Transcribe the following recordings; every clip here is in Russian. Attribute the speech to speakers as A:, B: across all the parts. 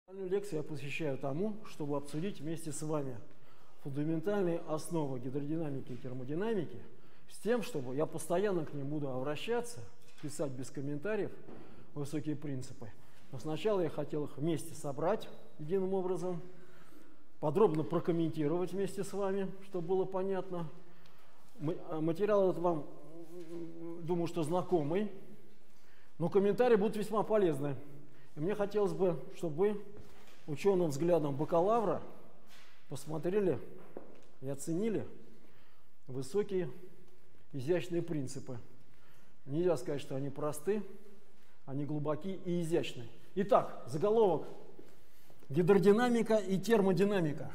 A: Данную лекцию я посвящаю тому, чтобы обсудить вместе с вами фундаментальные основы гидродинамики и термодинамики, с тем, чтобы я постоянно к ним буду обращаться, писать без комментариев высокие принципы. Но сначала я хотел их вместе собрать единым образом, подробно прокомментировать вместе с вами, чтобы было понятно. Материал этот вам, думаю, что знакомый, но комментарии будут весьма полезны. И мне хотелось бы, чтобы вы ученым взглядом бакалавра посмотрели и оценили высокие изящные принципы. Нельзя сказать, что они просты, они глубоки и изящны. Итак, заголовок: гидродинамика и термодинамика.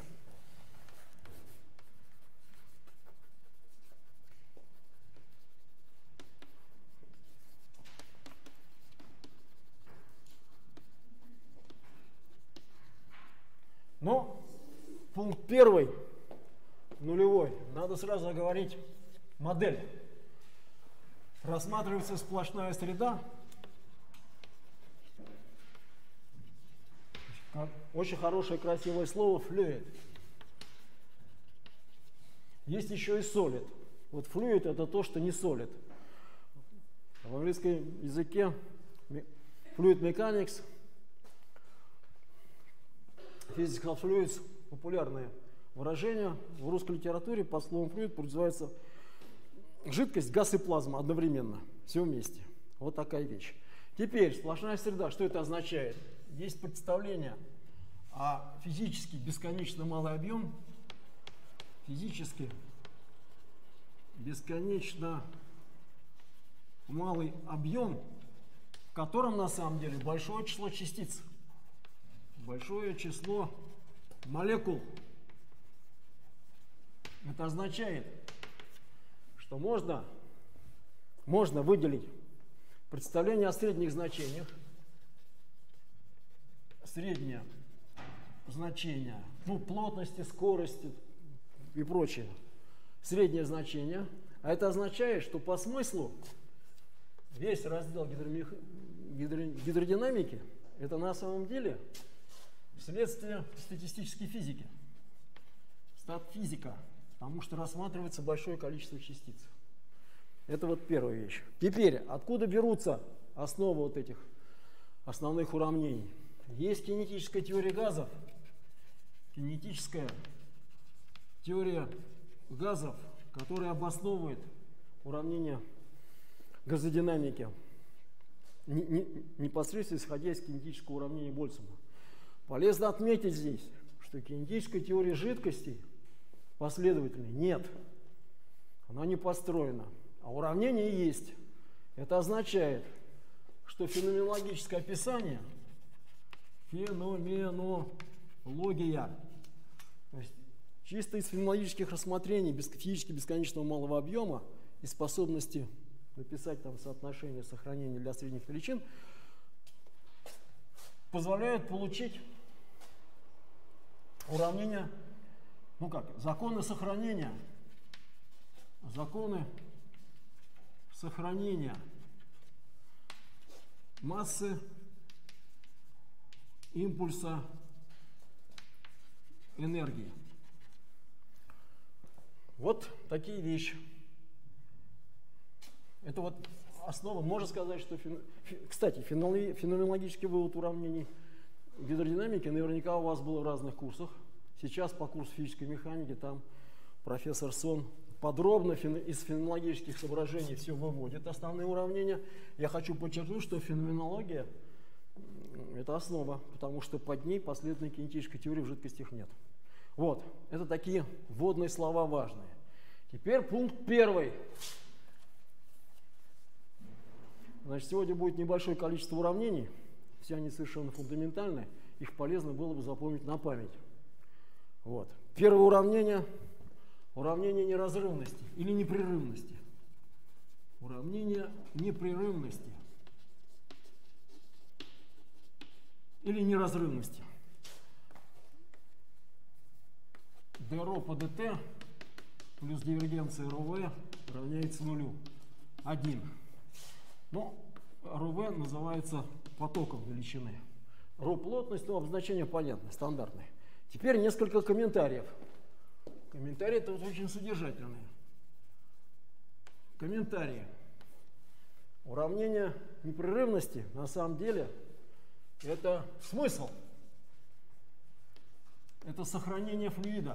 A: Но пункт первый, нулевой, надо сразу оговорить модель. Рассматривается сплошная среда. Очень хорошее, красивое слово fluid. Есть еще и solid. Вот fluid — это то, что не solid. В английском языке fluid mechanics, physical fluids — популярное выражение. В русской литературе под словом fluid подразумевается жидкость, газ и плазма одновременно, все вместе. Вот такая вещь. Теперь сплошная среда. Что это означает? Есть представление о физически бесконечно малый объем, физически бесконечно малый объем, в котором на самом деле большое число частиц, большое число молекул. Это означает, что можно выделить представление о средних значениях. Среднее значение, плотности, скорости и прочее. Среднее значение. А это означает, что по смыслу весь раздел гидродинамики — это на самом деле следствие статистической физики, статфизика, потому что рассматривается большое количество частиц. Это вот первая вещь. Теперь, откуда берутся основы вот этих основных уравнений? Есть кинетическая теория газов. Кинетическая теория газов, которая обосновывает уравнения газодинамики, непосредственно исходя из кинетического уравнения Больцмана. Полезно отметить здесь, что кинетической теории жидкостей последовательной нет. Она не построена. А уравнение есть. Это означает, что феноменологическое описание, феноменология, то есть чисто из феноменологических рассмотрений физически бесконечного малого объема и способности написать там соотношение сохранения для средних величин, позволяют получить уравнение, законы сохранения. Законы сохранения массы, импульса, энергии. Вот такие вещи. Это вот основа. Можно сказать, что... Кстати, феноменологический вывод уравнений гидродинамики наверняка у вас был в разных курсах. Сейчас по курсу физической механики там профессор Сон подробно из феноменологических соображений все выводит, основные уравнения. Я хочу подчеркнуть, что феноменология — это основа, потому что под ней последовательной кинетической теории в жидкостях нет. Вот, это такие вводные слова важные. Теперь пункт первый. Значит, сегодня будет небольшое количество уравнений, все они совершенно фундаментальные, их полезно было бы запомнить на память. Вот. Первое уравнение — уравнение неразрывности или непрерывности. Уравнение непрерывности или неразрывности. dρ по dt плюс дивергенция ρv равняется нулю. 1. Но ρv называется потоком величины. Ро плотность, ну, обозначение понятное, стандартное. Теперь несколько комментариев. Комментарии тут очень содержательные. Комментарии. Уравнение непрерывности на самом деле это смысл. Это сохранение флюида.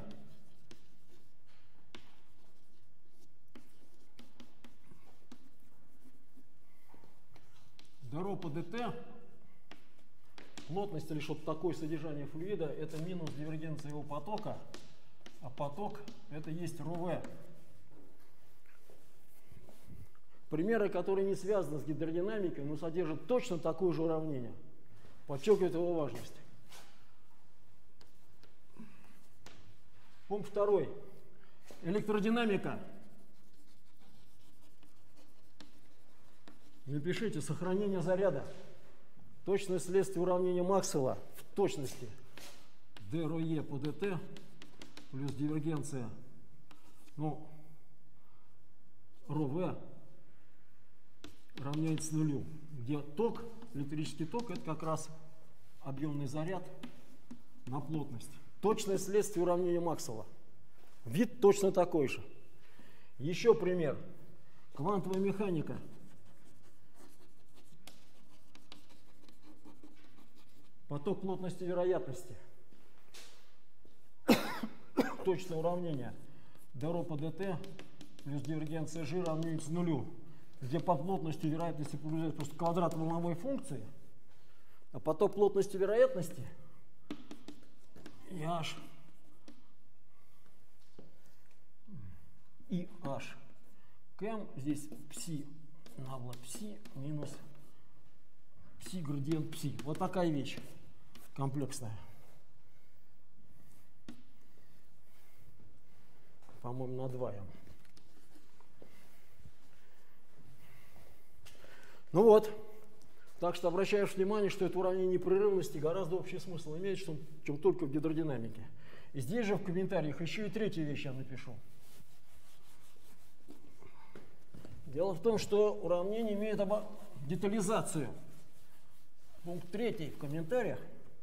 A: Ро по dt, плотность или что-то такое содержание флюида, это минус дивергенция его потока, а поток это есть ρv. Примеры, которые не связаны с гидродинамикой, но содержат точно такое же уравнение. Подчеркивает его важность. Пункт 2. Электродинамика. Напишите сохранение заряда. Точное следствие уравнения Максвелла в точности. dρe по dt плюс дивергенция, ну, ρv равняется нулю. Где ток, электрический ток, это как раз объемный заряд на плотность. Точное следствие уравнения Максвелла. Вид точно такой же. Еще пример. Квантовая механика. Поток плотности вероятности. Точное уравнение. dρ по dt плюс дивергенция g равняется нулю. Где по плотности вероятности приближается просто квадрат волновой функции. А поток плотности вероятности и h км здесь пси навла пси минус пси градиент пси. Вот такая вещь комплексная. По-моему, на 2 м. Ну вот. Так что обращаешь внимание, что это уравнение непрерывности гораздо общий смысл имеет, чем только в гидродинамике. И здесь же в комментариях еще и третью вещь я напишу. Дело в том, что уравнение имеет детализацию. Пункт 3 в комментариях.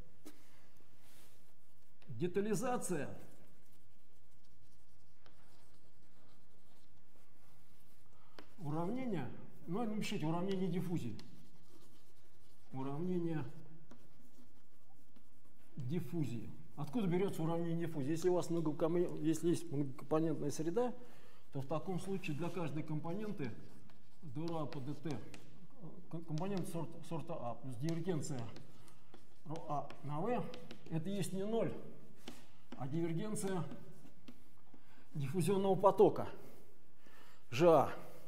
A: Детализация уравнения, ну напишите уравнение диффузии. Уравнение диффузии. Откуда берется уравнение диффузии? Если у вас если есть многокомпонентная среда, то в таком случае для каждой компоненты dρ по dt, компонент сорта А плюс дивергенция ρA на V, это есть не 0, а дивергенция диффузионного потока GA.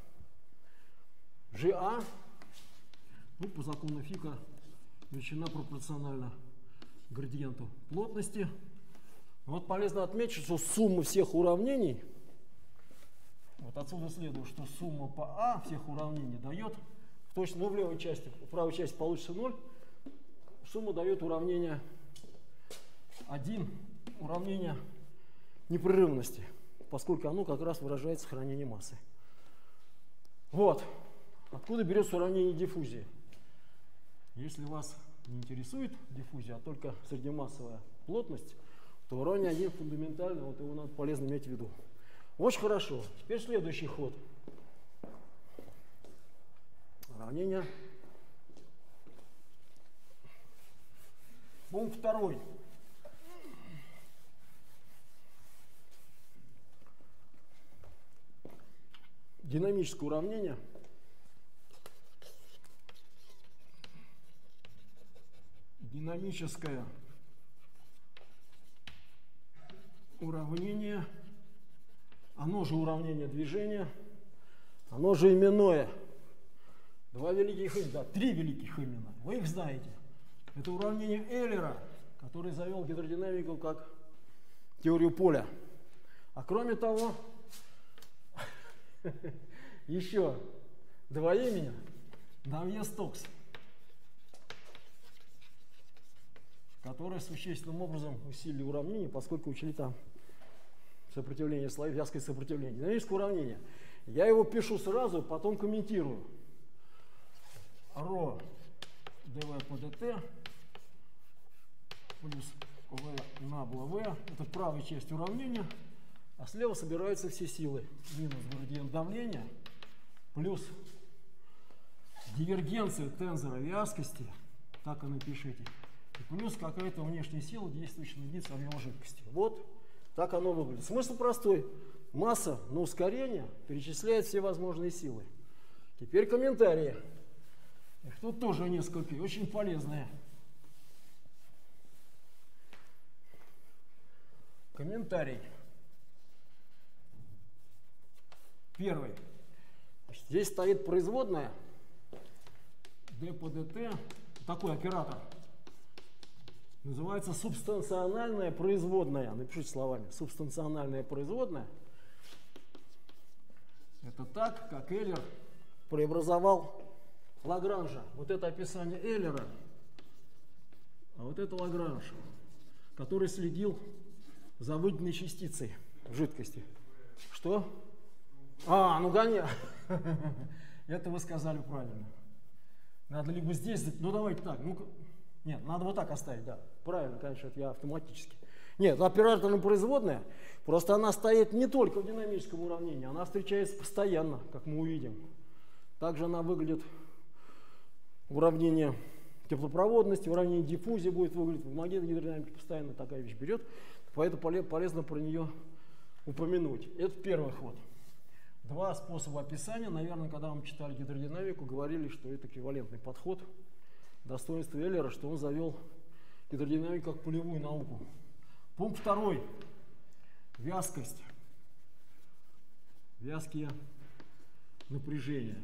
A: GA, ну, по закону Фика, величина пропорциональна градиенту плотности. Вот полезно отметить, что сумма всех уравнений, вот отсюда следует, что сумма по А всех уравнений дает, точно, ну, в левой части, в правой части получится 0, сумма дает уравнение 1, уравнение непрерывности, поскольку оно как раз выражает сохранение массы. Вот. Откуда берется уравнение диффузии? Если вас не интересует диффузия, а только среднемассовая плотность, то уравнение 1 фундаментально, вот его надо полезно иметь в виду. Очень хорошо. Теперь следующий ход. Уравнение. Пункт 2. Динамическое уравнение. Динамическое уравнение, оно же уравнение движения, оно же именное. Два великих имена, три великих имена, вы их знаете. Это уравнение Эйлера, который завел гидродинамику как теорию поля. А кроме того, еще два имени, Навье-Стокс, которые существенным образом усилили уравнение, поскольку учли там сопротивление слоев, вязкое сопротивление. Динамическое уравнение. Я его пишу сразу, потом комментирую. Ро dv по dt плюс V набла V. Это правая часть уравнения. А слева собираются все силы. Минус градиент давления плюс дивергенция тензора вязкости. Так и напишите. И плюс какая-то внешняя сила, действующая на единицу объема жидкости. Вот так оно выглядит. Смысл простой. Масса на ускорение перечисляет все возможные силы. Теперь комментарии. Их тут тоже несколько, очень полезные. Комментарий. Первый. Здесь стоит производная d по dt. Такой оператор. Называется субстанциональная производная. Напишите словами. Субстанциональная производная. Это так, как Эйлер преобразовал Лагранжа. Вот это описание Эйлера, а вот это Лагранж, который следил за выделенной частицей в жидкости. Что? Ну гоня. Это вы сказали правильно. Надо либо здесь, ну давайте так. Нет, надо вот так оставить, да. Правильно, конечно, это я автоматически. Нет, операторная производная, просто она стоит не только в динамическом уравнении, она встречается постоянно, как мы увидим. Также она выглядит в уравнении теплопроводности, в уравнении диффузии будет выглядеть, в магнитной гидродинамике постоянно такая вещь берет, поэтому полезно про нее упомянуть. Это первый ход. Два способа описания. Наверное, когда мы читали гидродинамику, говорили, что это эквивалентный подход. Достоинство Эйлера, что он завел гидродинамику как полевую науку. Пункт второй. Вязкость. Вязкие напряжения.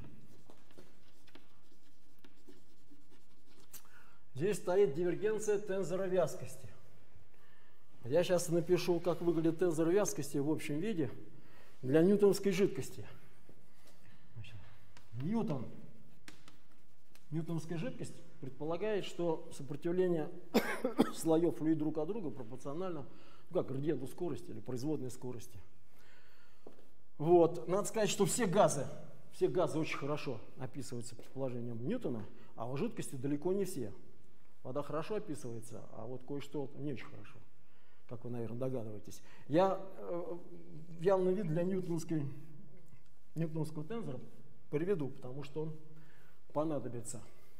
A: Здесь стоит дивергенция тензора вязкости. Я сейчас напишу, как выглядит тензор вязкости в общем виде для ньютоновской жидкости. Значит, ньютоновская жидкость предполагает, что сопротивление слоев флюида друг от друга пропорционально, как градиенту скорости или производной скорости. Вот. Надо сказать, что все газы очень хорошо описываются предположением Ньютона, а у жидкости далеко не все. Вода хорошо описывается, а вот кое-что не очень хорошо, как вы, наверное, догадываетесь. Я явный вид для ньютоновского тензора приведу, потому что он понадобится.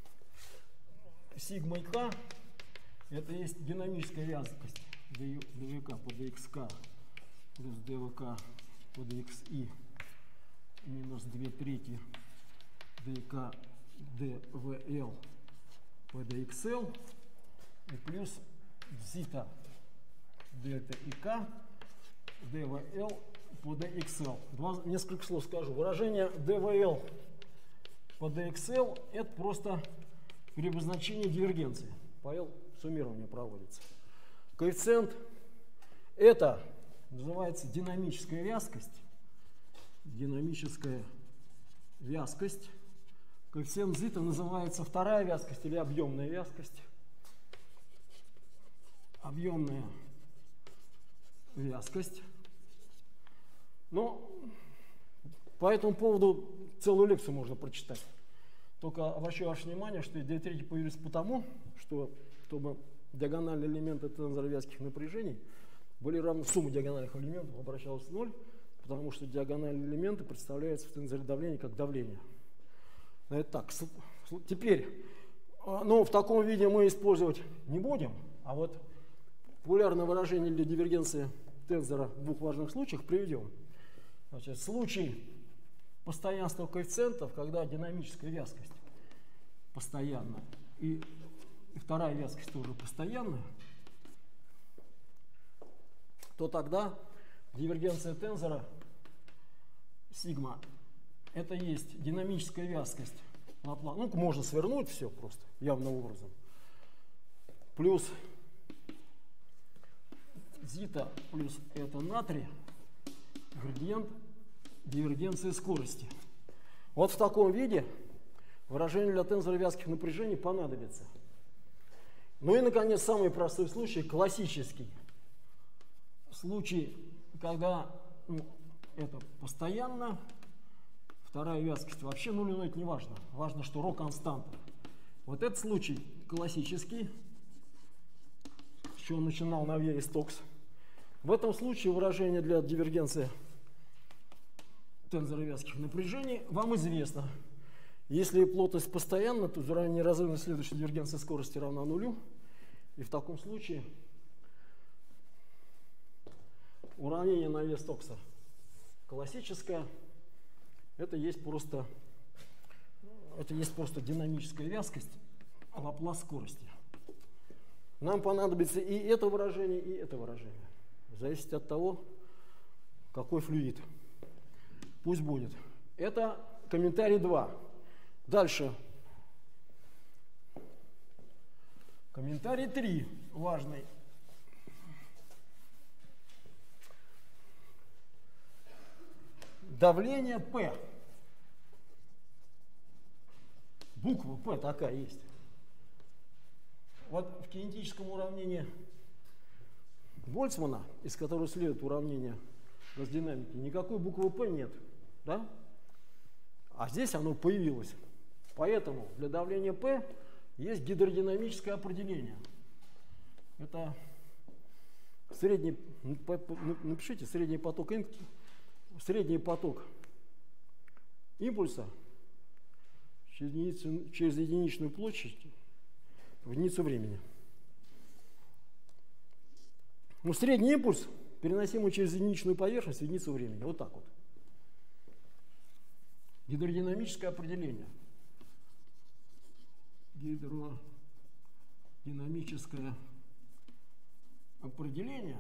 A: Сигма и К — это есть динамическая вязкость dvk по dxk плюс dvk по dxi минус 2/3 dk dvl по dxl и плюс зита дельта и k dvl по dxl. Несколько слов скажу. Выражение dvl по dxl — это просто при обозначении дивергенции. По суммирование проводится. Коэффициент — это называется динамическая вязкость. Динамическая вязкость. Коэффициент зита называется вторая вязкость или объемная вязкость. Объемная вязкость. Но по этому поводу целую лекцию можно прочитать. Только обращаю ваше внимание, что 2/3 появились потому, что чтобы диагональные элементы тензора вязких напряжений были равны, сумма диагональных элементов обращалась в ноль, потому что диагональные элементы представляются в тензоре давления как давление. Это так. Теперь, в таком виде мы использовать не будем, а вот популярное выражение для дивергенции тензора в двух важных случаях приведем. Значит, случай постоянства коэффициентов, когда динамическая вязкость постоянна и вторая вязкость тоже постоянная, то тогда дивергенция тензора сигма — это есть динамическая вязкость. Можно свернуть все просто явным образом. Плюс зита плюс это натрий, градиент дивергенции скорости. Вот в таком виде выражение для тензора вязких напряжений понадобится. Ну и, наконец, самый простой случай, классический. Случай, когда это постоянно, вторая вязкость вообще нулевой, но это не важно. Важно, что ρ константа. Вот этот случай классический, с чего начинал Навье-Стокс. В этом случае выражение для дивергенции тензора вязких напряжений вам известно. Если плотность постоянна, то уравнение неразрывности следующей дивергенции скорости равна нулю. И в таком случае уравнение Навье-Стокса классическое. Это есть просто динамическая вязкость, Лаплас скорости. Нам понадобится и это выражение, и это выражение. Зависит от того, какой флюид. Пусть будет. Это комментарий 2. Дальше. Комментарий 3 важный. Давление P. Буква P такая есть. Вот в кинетическом уравнении Больцмана, из которого следует уравнение газодинамики, никакой буквы P нет. Да? А здесь оно появилось. Поэтому для давления P есть гидродинамическое определение. Это средний, напишите, средний поток импульса через единичную площадь в единицу времени. Ну, средний импульс, переносимый через единичную поверхность в единицу времени. Вот так вот. Гидродинамическое определение. Гидродинамическое определение.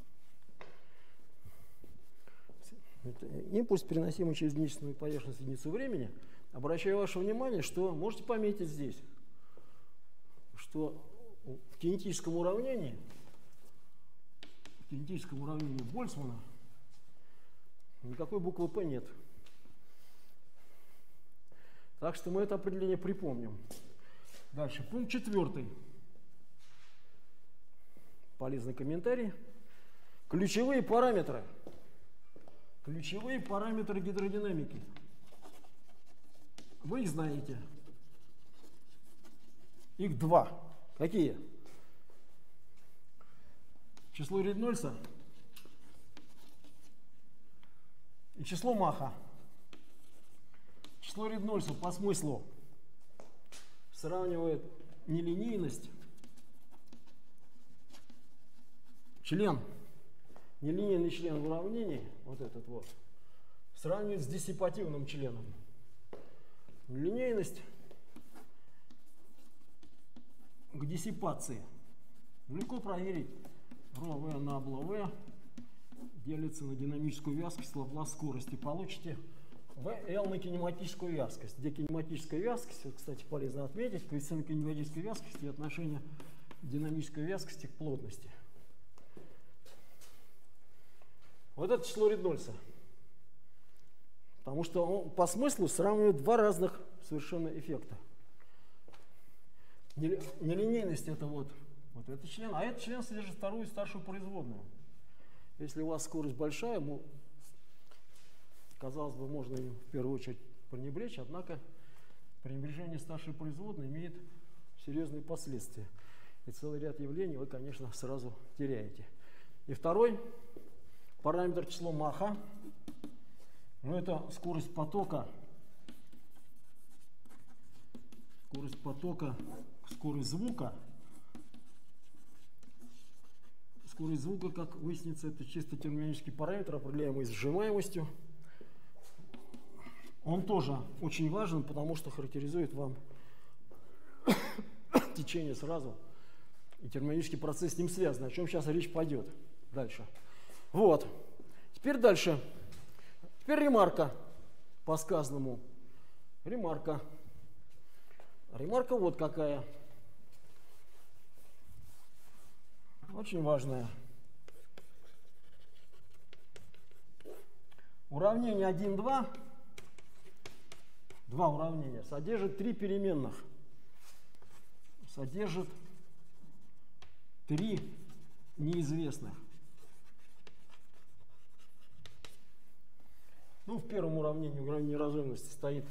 A: Импульс, переносимый через единичную поверхность в единицу времени. Обращаю ваше внимание, что можете пометить здесь, что в кинетическом уравнении Больцмана никакой буквы P нет. Так что мы это определение припомним. Дальше, пункт 4. Полезный комментарий. Ключевые параметры гидродинамики. Вы их знаете. Их два. Какие? Число Рейнольдса и число Маха. Число Рейнольдса по смыслу сравнивает нелинейность, нелинейный член в уравнении, вот этот вот, сравнивает с диссипативным членом. Линейность к диссипации. Легко проверить. ρV на АБЛ-В делится на динамическую вязкость Лаплас скорости. Получите VL на кинематическую вязкость. Где кинематическая вязкость, вот, кстати, полезно отметить, коэффициент кинематической вязкости и отношение динамической вязкости к плотности. Вот это число Рейнольдса. Потому что он по смыслу сравнивает два разных совершенно эффекта. Нелинейность это вот этот член, а этот член содержит вторую и старшую производную. Если у вас скорость большая, казалось бы, можно ее в первую очередь пренебречь, однако пренебрежение старшей производной имеет серьезные последствия. И целый ряд явлений вы, конечно, сразу теряете. И второй параметр число Маха. Ну, это скорость потока, скорость звука. Скорость звука, как выяснится, это чисто термодинамический параметр, определяемый сжимаемостью. Он тоже очень важен, потому что характеризует вам течение сразу, и термодинамический процесс с ним связан, о чем сейчас речь пойдет дальше. Вот. Теперь дальше. Теперь ремарка по сказанному. Ремарка вот какая. Очень важная. Уравнение 1,2, два уравнения, содержит три переменных. Содержит три неизвестных. Ну, в первом уравнении неразрывности стоит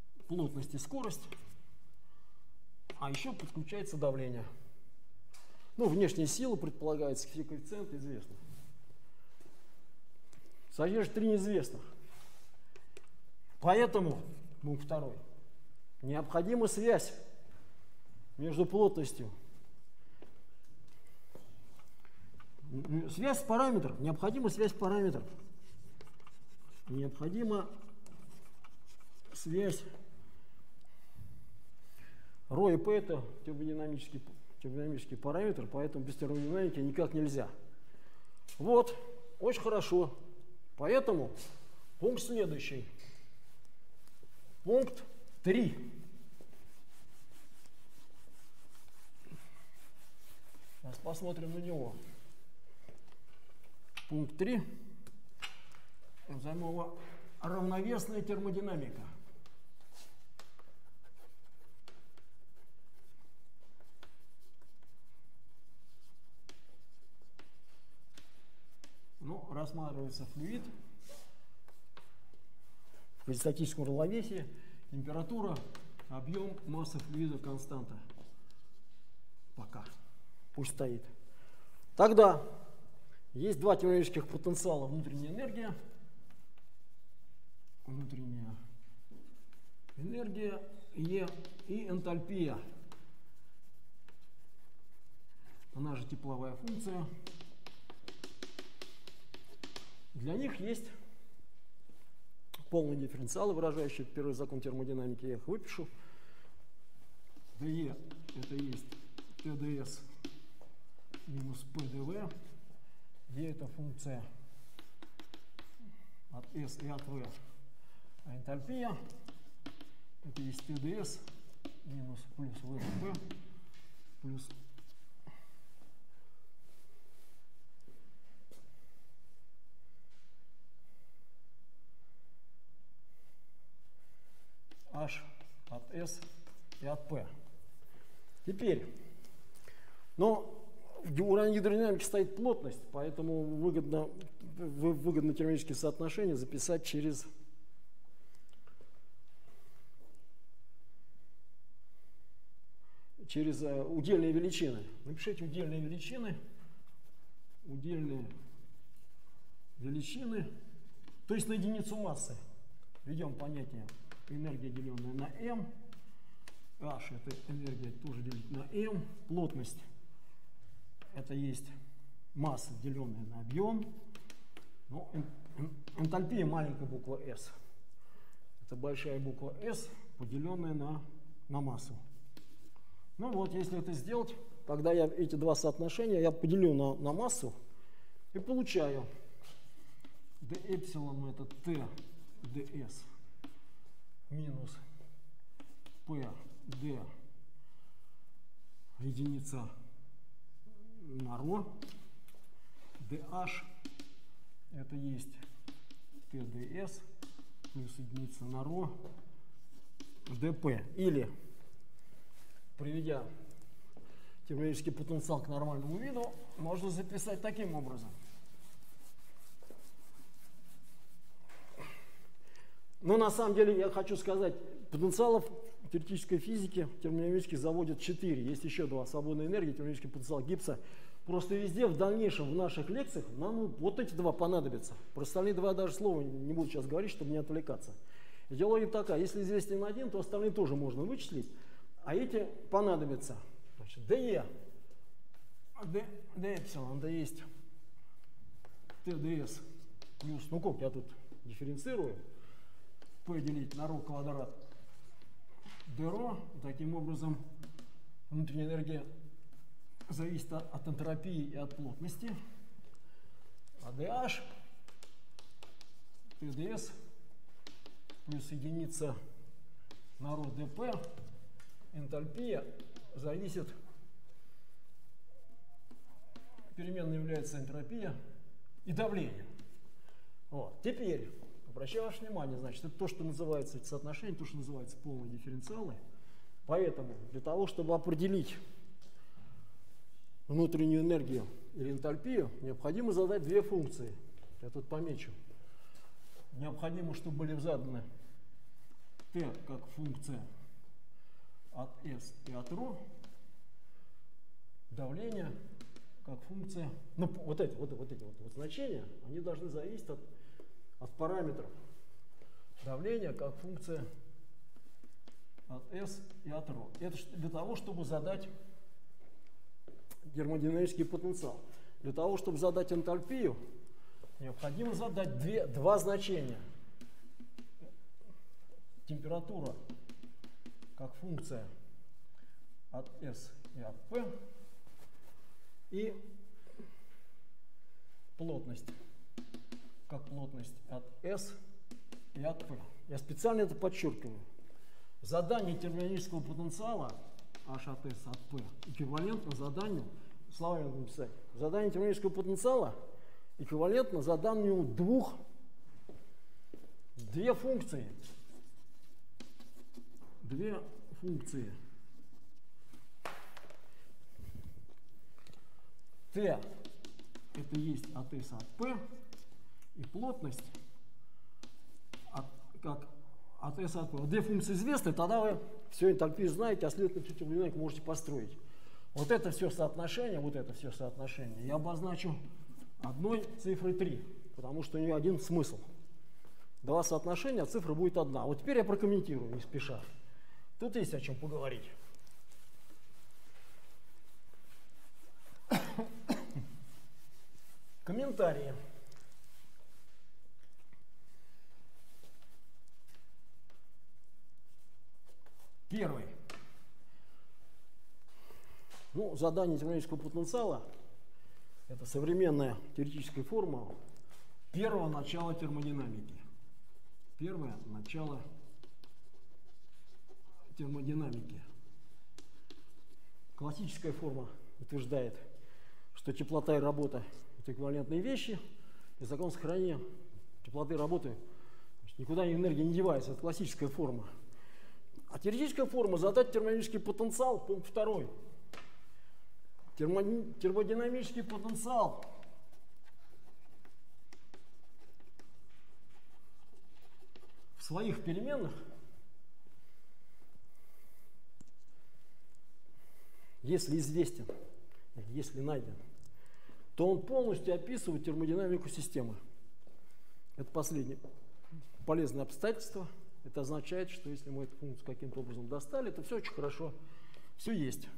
A: плотность и скорость, а еще подключается давление. Ну, внешние силы предполагается, все коэффициенты известны. Содержит 3 неизвестных. Поэтому, пункт 2, необходима связь между плотностью. Связь параметров. Необходима связь параметров. Необходима связь. Ρ и П это термодинамический параметр, поэтому без термодинамики никак нельзя. Вот, очень хорошо. Поэтому пункт следующий. Пункт 3. Сейчас посмотрим на него. Пункт 3. Назовем его равновесная термодинамика. Ну, рассматривается флюид в статическом равновесии, температура, объем, масса флюида, константа. Пока. Пусть стоит. Тогда есть два термодинамических потенциала: внутренняя энергия Е и энтальпия. Она же тепловая функция. Для них есть полные дифференциалы, выражающие первый закон термодинамики. Я их выпишу. ДЕ это есть ТДС минус ПДВ. Е это функция от С и от В. А энтальпия это есть ТДС минус плюс ВП плюс H от S и от P. Теперь, но в уровне гидродинамики стоит плотность, поэтому выгодно термодинамические соотношения записать через удельные величины. Напишите удельные величины, то есть на единицу массы. Введем понятие энергия, деленная на m. H это энергия тоже делить на m. Плотность это есть масса, деленная на объем. Ну, энтальпия маленькая буква S. Это большая буква S, поделенная на массу. Ну вот, если это сделать, тогда я эти два соотношения я поделю на массу и получаю d эпсилон это t ds минус p d единица на ρ, dh это есть tds плюс единица на ρ dp. Или, приведя термодинамический потенциал к нормальному виду, можно записать таким образом. Но на самом деле я хочу сказать, потенциалов в теоретической физике термодинамически заводят 4. Есть еще 2: свободная энергия, термодинамический потенциал Гиббса. Просто везде в дальнейшем в наших лекциях нам вот эти два понадобятся. Про остальные два даже слова не буду сейчас говорить, чтобы не отвлекаться. Идеология такая: если известен один, то остальные тоже можно вычислить, а эти понадобятся. Значит, DE, D эпсилон, да есть TDS плюс, ну как, я тут дифференцирую, P делить на ρ квадрат dρ. Таким образом, внутренняя энергия зависит от энтропии и от плотности. А dH, TDS плюс единица на ρ dp, энтальпия зависит, переменной является энтропия и давление. Вот. Теперь обращаю ваше внимание, значит, это то, что называется, эти соотношения, то, что называется полные дифференциалы. Поэтому для того, чтобы определить внутреннюю энергию или энтальпию, необходимо задать две функции. Я тут помечу. Необходимо, чтобы были заданы t как функция от s и от ρ, давление как функция, ну вот эти вот значения, они должны зависеть от параметров давления как функция от S и от ρ. Это для того, чтобы задать термодинамический потенциал. Для того, чтобы задать энтальпию, необходимо задать два значения. Температура как функция от S и от P и плотность как плотность от S и от P. Я специально это подчеркиваю. Задание термодинамического потенциала H от S от P эквивалентно заданию, словами надо написать, задание термодинамического потенциала эквивалентно заданию две функции. Две функции T это есть от S от P и плотность как от S от P. Вот две функции известны, тогда вы все энтальпию знаете, а следовательно всю термодинамику можете построить. Вот это все соотношение, я обозначу одной цифрой 3, потому что у нее один смысл. Два соотношения, а цифра будет одна. Вот теперь я прокомментирую, не спеша. Тут есть о чем поговорить. Комментарии. Первый. Ну, задание термодинамического потенциала – это современная теоретическая формула первого начала термодинамики. Первое начало термодинамики. Классическая форма утверждает, что теплота и работа – это эквивалентные вещи, и закон сохранения теплоты и работы никуда энергия не девается. Это классическая форма. А теоретическая форма – задать термодинамический потенциал, пункт 2. Термодинамический потенциал в своих переменных, если известен, если найден, то он полностью описывает термодинамику системы. Это последнее полезное обстоятельство. Это означает, что если мы эту функцию каким-то образом достали, то все очень хорошо, все есть.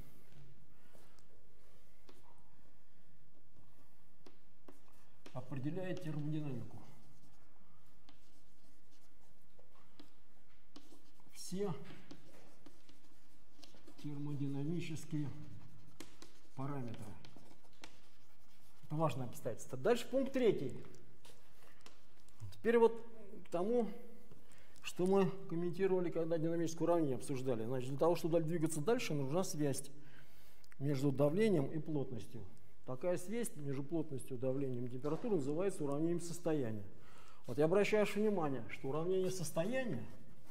A: Определяет термодинамику. Все термодинамические параметры. Это важное обстоятельство. Дальше пункт 3. Теперь вот к тому, что мы комментировали, когда динамическое уравнение обсуждали. Значит, для того, чтобы двигаться дальше, нужна связь между давлением и плотностью. Такая связь между плотностью, давлением и температурой называется уравнением состояния. Вот я обращаю ваше внимание, что уравнение состояния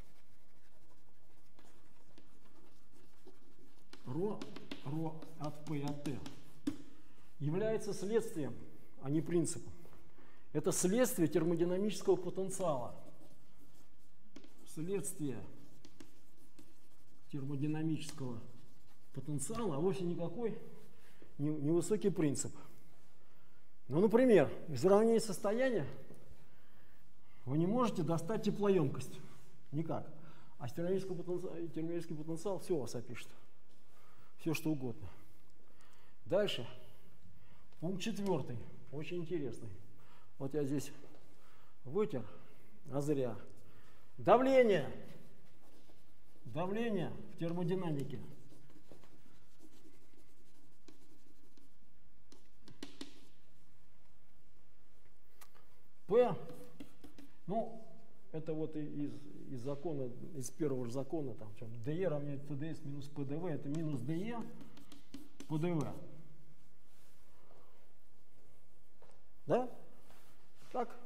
A: ρ от P от T является следствием, а не принципом. Это следствие термодинамического потенциала. Следствие термодинамического потенциала, а вовсе никакой невысокий принцип. Ну, например, из уравнения состояния вы не можете достать теплоемкость. Никак. А термодинамический потенциал все у вас опишет. Все, что угодно. Дальше. Пункт 4. Очень интересный. Вот я здесь вытер, а зря. Давление. Давление в термодинамике. P, ну, это вот из закона, из первого же закона, там, dE равняется TdS минус PdV, это минус dE по dV. Да? Так?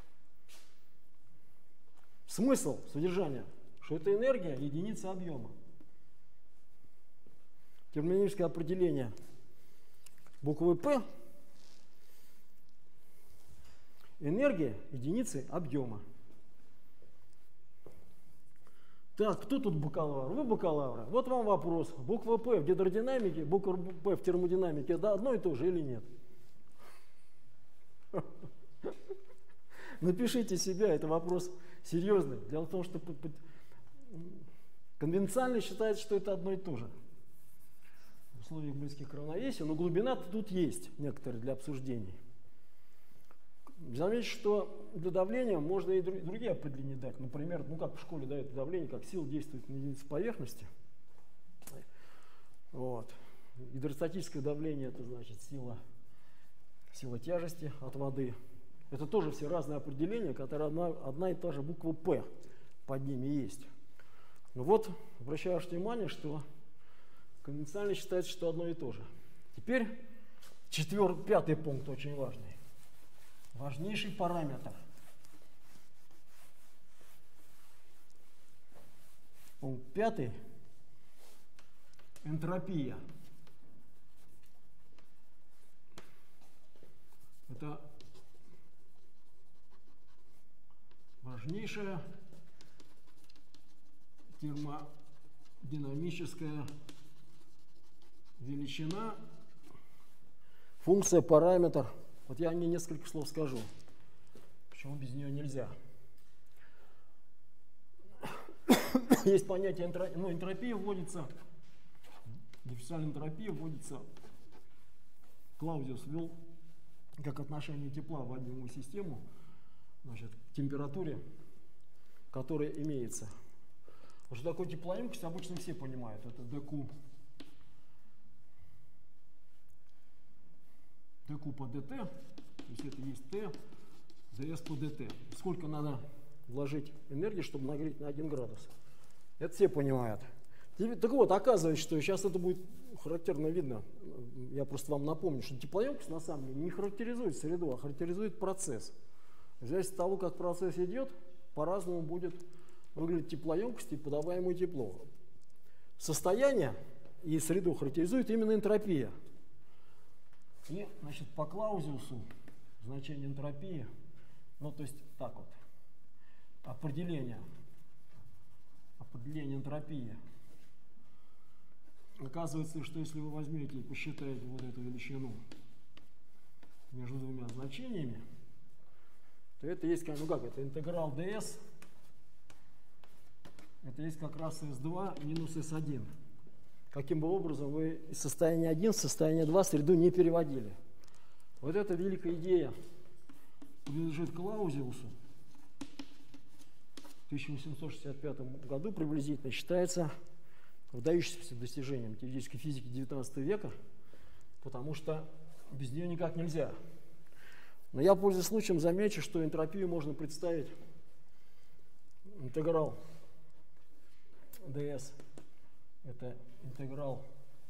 A: Смысл содержания, что это энергия, единица объема. Термодинамическое определение буквы P. Энергия единицы объема. Так, кто тут бакалавр? Вы бакалавры. Вот вам вопрос. Буква П в гидродинамике, буква П в термодинамике, это одно и то же или нет? Напишите себя, это вопрос серьезный. Дело в том, что конвенциально считается, что это одно и то же. В условиях близких к равновесию, но глубина тут есть некоторые для обсуждений. Заметьте, что для давления можно и другие определения дать. Например, ну как в школе дают давление, как сила действует на единицу поверхности. Вот. Гидростатическое давление — это значит сила тяжести от воды. Это тоже все разные определения, которые одна и та же буква П под ними есть. Ну вот, обращаю ваше внимание, что конвенциально считается, что одно и то же. Теперь пятый пункт очень важный. Важнейший параметр. Пункт 5. Энтропия. Это важнейшая термодинамическая величина, функция, параметр. Вот я о ней несколько слов скажу, почему без нее нельзя. Есть понятие энтропия вводится, дифференциальная энтропия вводится, Клаузиус ввел как отношение тепла в водяную систему, значит, к температуре, которая имеется. Что такое теплоемкость, обычно все понимают, это dQ по dt, то есть это есть T, ds по dt. Сколько надо вложить энергии, чтобы нагреть на 1 градус. Это все понимают. Так вот, оказывается, что сейчас это будет характерно видно. Я просто вам напомню, что теплоемкость на самом деле не характеризует среду, а характеризует процесс. В зависимости от того, как процесс идет, по-разному будет выглядеть теплоемкость и подаваемое тепло. Состояние и среду характеризует именно энтропия. И, значит, по Клаузиусу значение энтропии, ну, то есть так вот, определение энтропии. Оказывается, что если вы возьмете и посчитаете вот эту величину между двумя значениями, то это есть, ну как, это интеграл ds, это есть как раз s2 минус s1. Каким бы образом вы из состояния 1 в состояние 2 среду не переводили. Вот эта великая идея принадлежит Клаузиусу. В 1865 году приблизительно считается выдающимся достижением теоретической физики XIX века, потому что без нее никак нельзя. Но я, пользуясь случаем, замечу, что энтропию можно представить интеграл ds. Это интеграл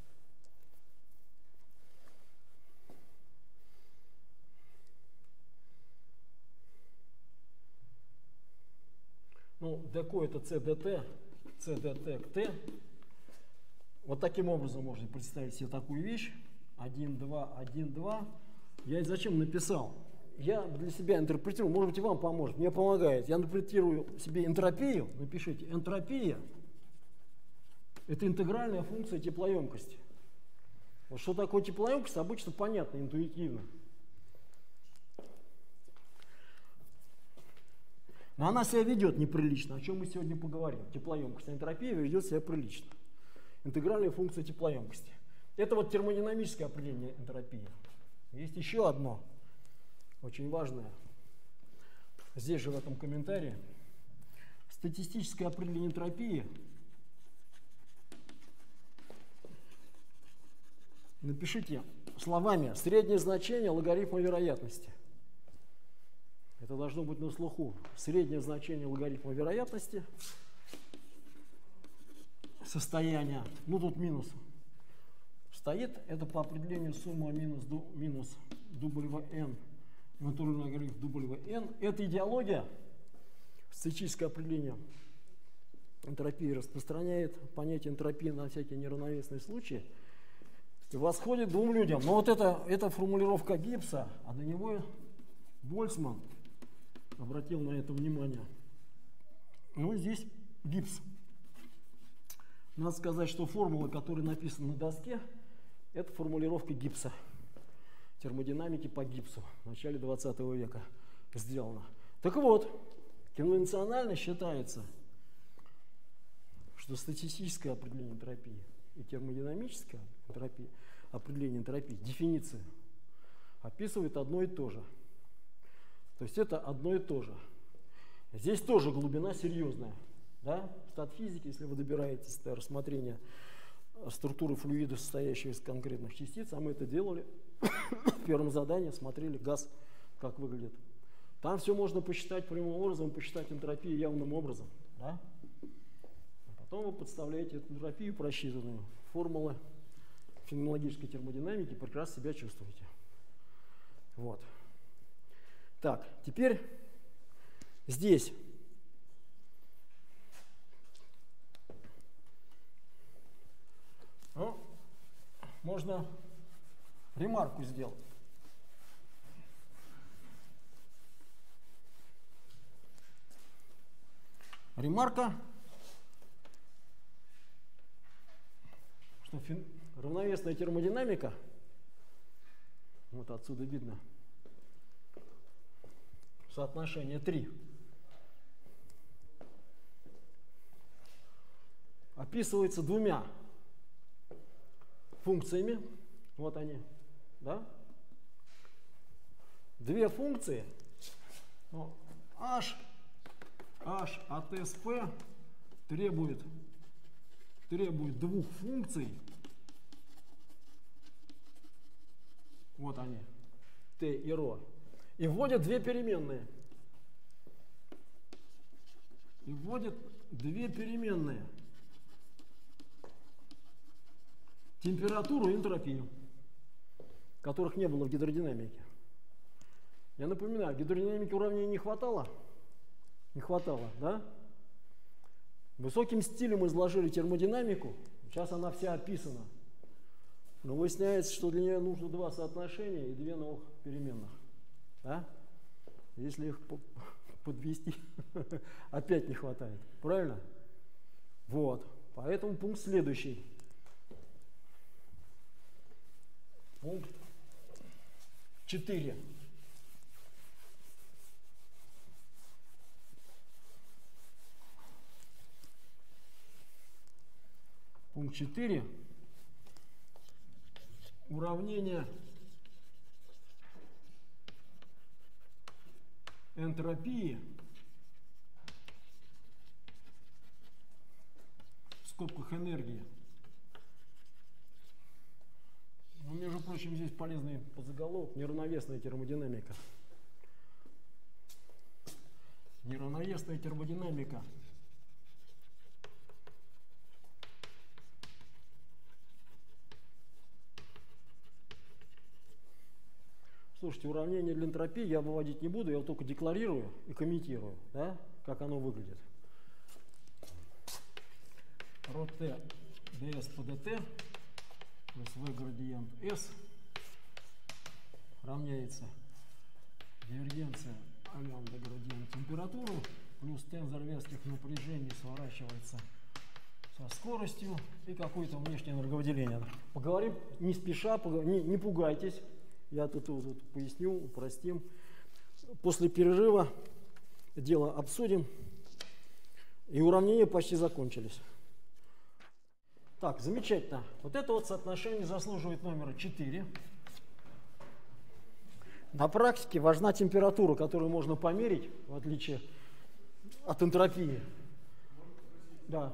A: dq это cdt к t. Вот таким образом можно представить себе такую вещь. 1, 2, 1, 2. Я зачем написал? Я для себя интерпретирую, может быть, и вам поможет, мне помогает. Я интерпретирую себе энтропию, напишите, энтропия — это интегральная функция теплоемкости. Вот что такое теплоемкость, обычно понятно, интуитивно. Но она себя ведет неприлично, о чем мы сегодня поговорим. Теплоемкость, энтропия ведет себя прилично. Интегральная функция теплоемкости. Это вот термодинамическое определение энтропии. Есть еще одно, очень важное. Здесь же в этом комментарии. Статистическое определение энтропии напишите словами среднее значение логарифма вероятности. Это должно быть на слуху. Среднее значение логарифма вероятности. Состояние, ну тут минус стоит, это по определению сумма минус WN, натуральный логарифм WN. Это идеология, статистическое определение энтропии распространяет понятие энтропии на всякие неравновесные случаи и восходит двум людям. Но вот это формулировка Гиббса, а до него Больцман обратил на это внимание. Ну, здесь Гиббс Надо сказать, что формула, которая написана на доске, это формулировка Гибса. Термодинамики по Гибсу в начале 20 века сделана. Так вот, конвенционально считается, что статистическое определение энтропии и термодинамическое определение энтропии, дефиниция, описывает одно и то же. То есть это одно и то же. Здесь тоже глубина серьезная. Да? В статфизике, если вы добираетесь до рассмотрения структуры флюида, состоящего из конкретных частиц, а мы это делали в первом задании, смотрели газ, как выглядит. Там все можно посчитать прямым образом, посчитать энтропию явным образом. Да? А потом вы подставляете эту энтропию просчитанную. Формулы феноменологической термодинамики прекрасно себя чувствуете. Вот. Так, теперь здесь можно ремарку сделать. Ремарка, что равновесная термодинамика, вот отсюда видно, соотношение 3, описывается двумя функциями, вот они, да? Две функции, ну, h от SP требует двух функций, вот они, t и ρ, и вводят две переменные. Температуру и энтропию, которых не было в гидродинамике. Я напоминаю, в гидродинамике уравнений не хватало? Не хватало, да? Высоким стилем изложили термодинамику, сейчас она вся описана. Но выясняется, что для нее нужно два соотношения и две новых переменных. Да? Если их подвести, опять не хватает. Правильно? Вот. Поэтому пункт следующий. Пункт 4. Пункт 4. Уравнение энтропии в скобках энергии. Ну, между прочим, здесь полезный подзаголовок: неравновесная термодинамика. Неравновесная термодинамика. Слушайте, уравнение для энтропии я выводить не буду, я только декларирую и комментирую, да, как оно выглядит. ρT ds по dt плюс v градиент s равняется дивергенция лямбда градиент температуры плюс тензор вязких напряжений сворачивается со скоростью и какое-то внешнее энерговыделение. Поговорим не спеша, не пугайтесь. Я тут поясню, упростим. После перерыва дело обсудим. И уравнения почти закончились. Так, замечательно. Вот это вот соотношение заслуживает номера 4. На практике важна температура, которую можно померить, в отличие от энтропии. Да.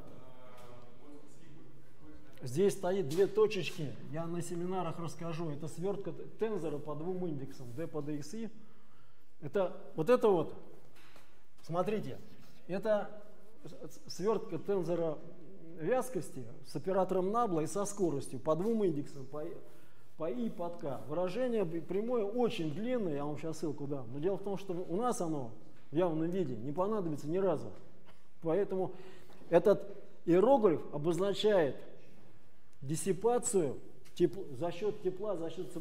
A: Здесь стоит две точечки, я на семинарах расскажу. Это свертка тензора по двум индексам, d по dxi. Вот это вот, смотрите, это свертка тензора вязкости с оператором Набла и со скоростью по двум индексам, по i и под k. Выражение прямое очень длинное, я вам сейчас ссылку дам. Но дело в том, что у нас оно в явном виде не понадобится ни разу. Поэтому этот иероглиф обозначает диссипацию за счет тепла, за счет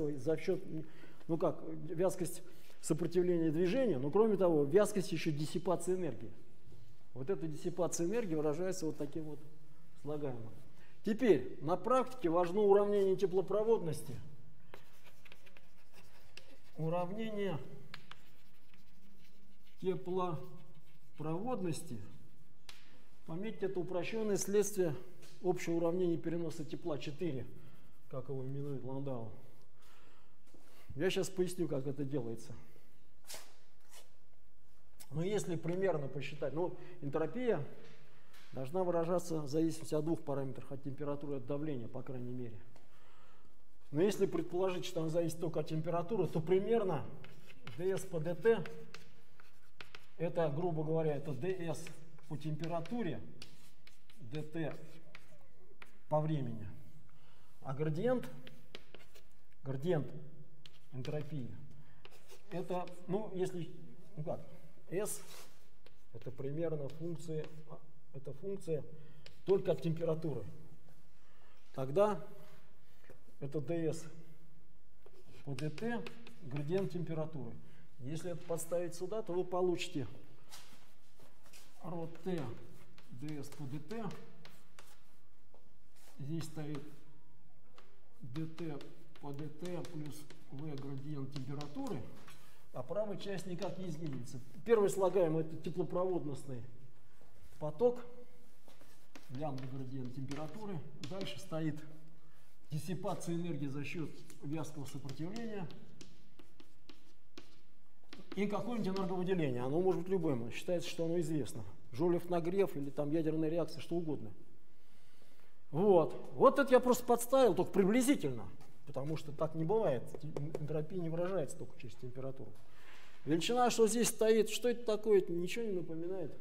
A: вязкость сопротивления движения, но кроме того, вязкость еще диссипации энергии. Вот эта диссипация энергии выражается вот таким вот слагаемых. Теперь на практике важно уравнение теплопроводности. Уравнение теплопроводности. Пометьте, это упрощенное следствие общего уравнения переноса тепла 4, как его именует Ландау. Я сейчас поясню, как это делается. Но если примерно посчитать, энтропия должна выражаться в зависимости от двух параметров, от температуры и от давления, по крайней мере. Но если предположить, что она зависит только от температуры, то примерно ds по dt, это, грубо говоря, это ds по температуре, dt по времени. А градиент энтропии, это, S это примерно функция только от температуры. Тогда это ds по dt градиент температуры. Если это подставить сюда, то вы получите ρt ds по dt. Здесь стоит dt по dt плюс v градиент температуры, а правая часть никак не изменится. Первый слагаемый — это теплопроводностный поток, лямбда градиент температуры. Дальше стоит диссипация энергии за счет вязкого сопротивления и какое-нибудь энерговыделение. Оно может быть любым. Считается, что оно известно. Жолев нагрев или там ядерная реакция, что угодно. Вот это я просто подставил, только приблизительно, потому что так не бывает. Энтропия не выражается только через температуру. Величина, что здесь стоит, что это такое, ничего не напоминает.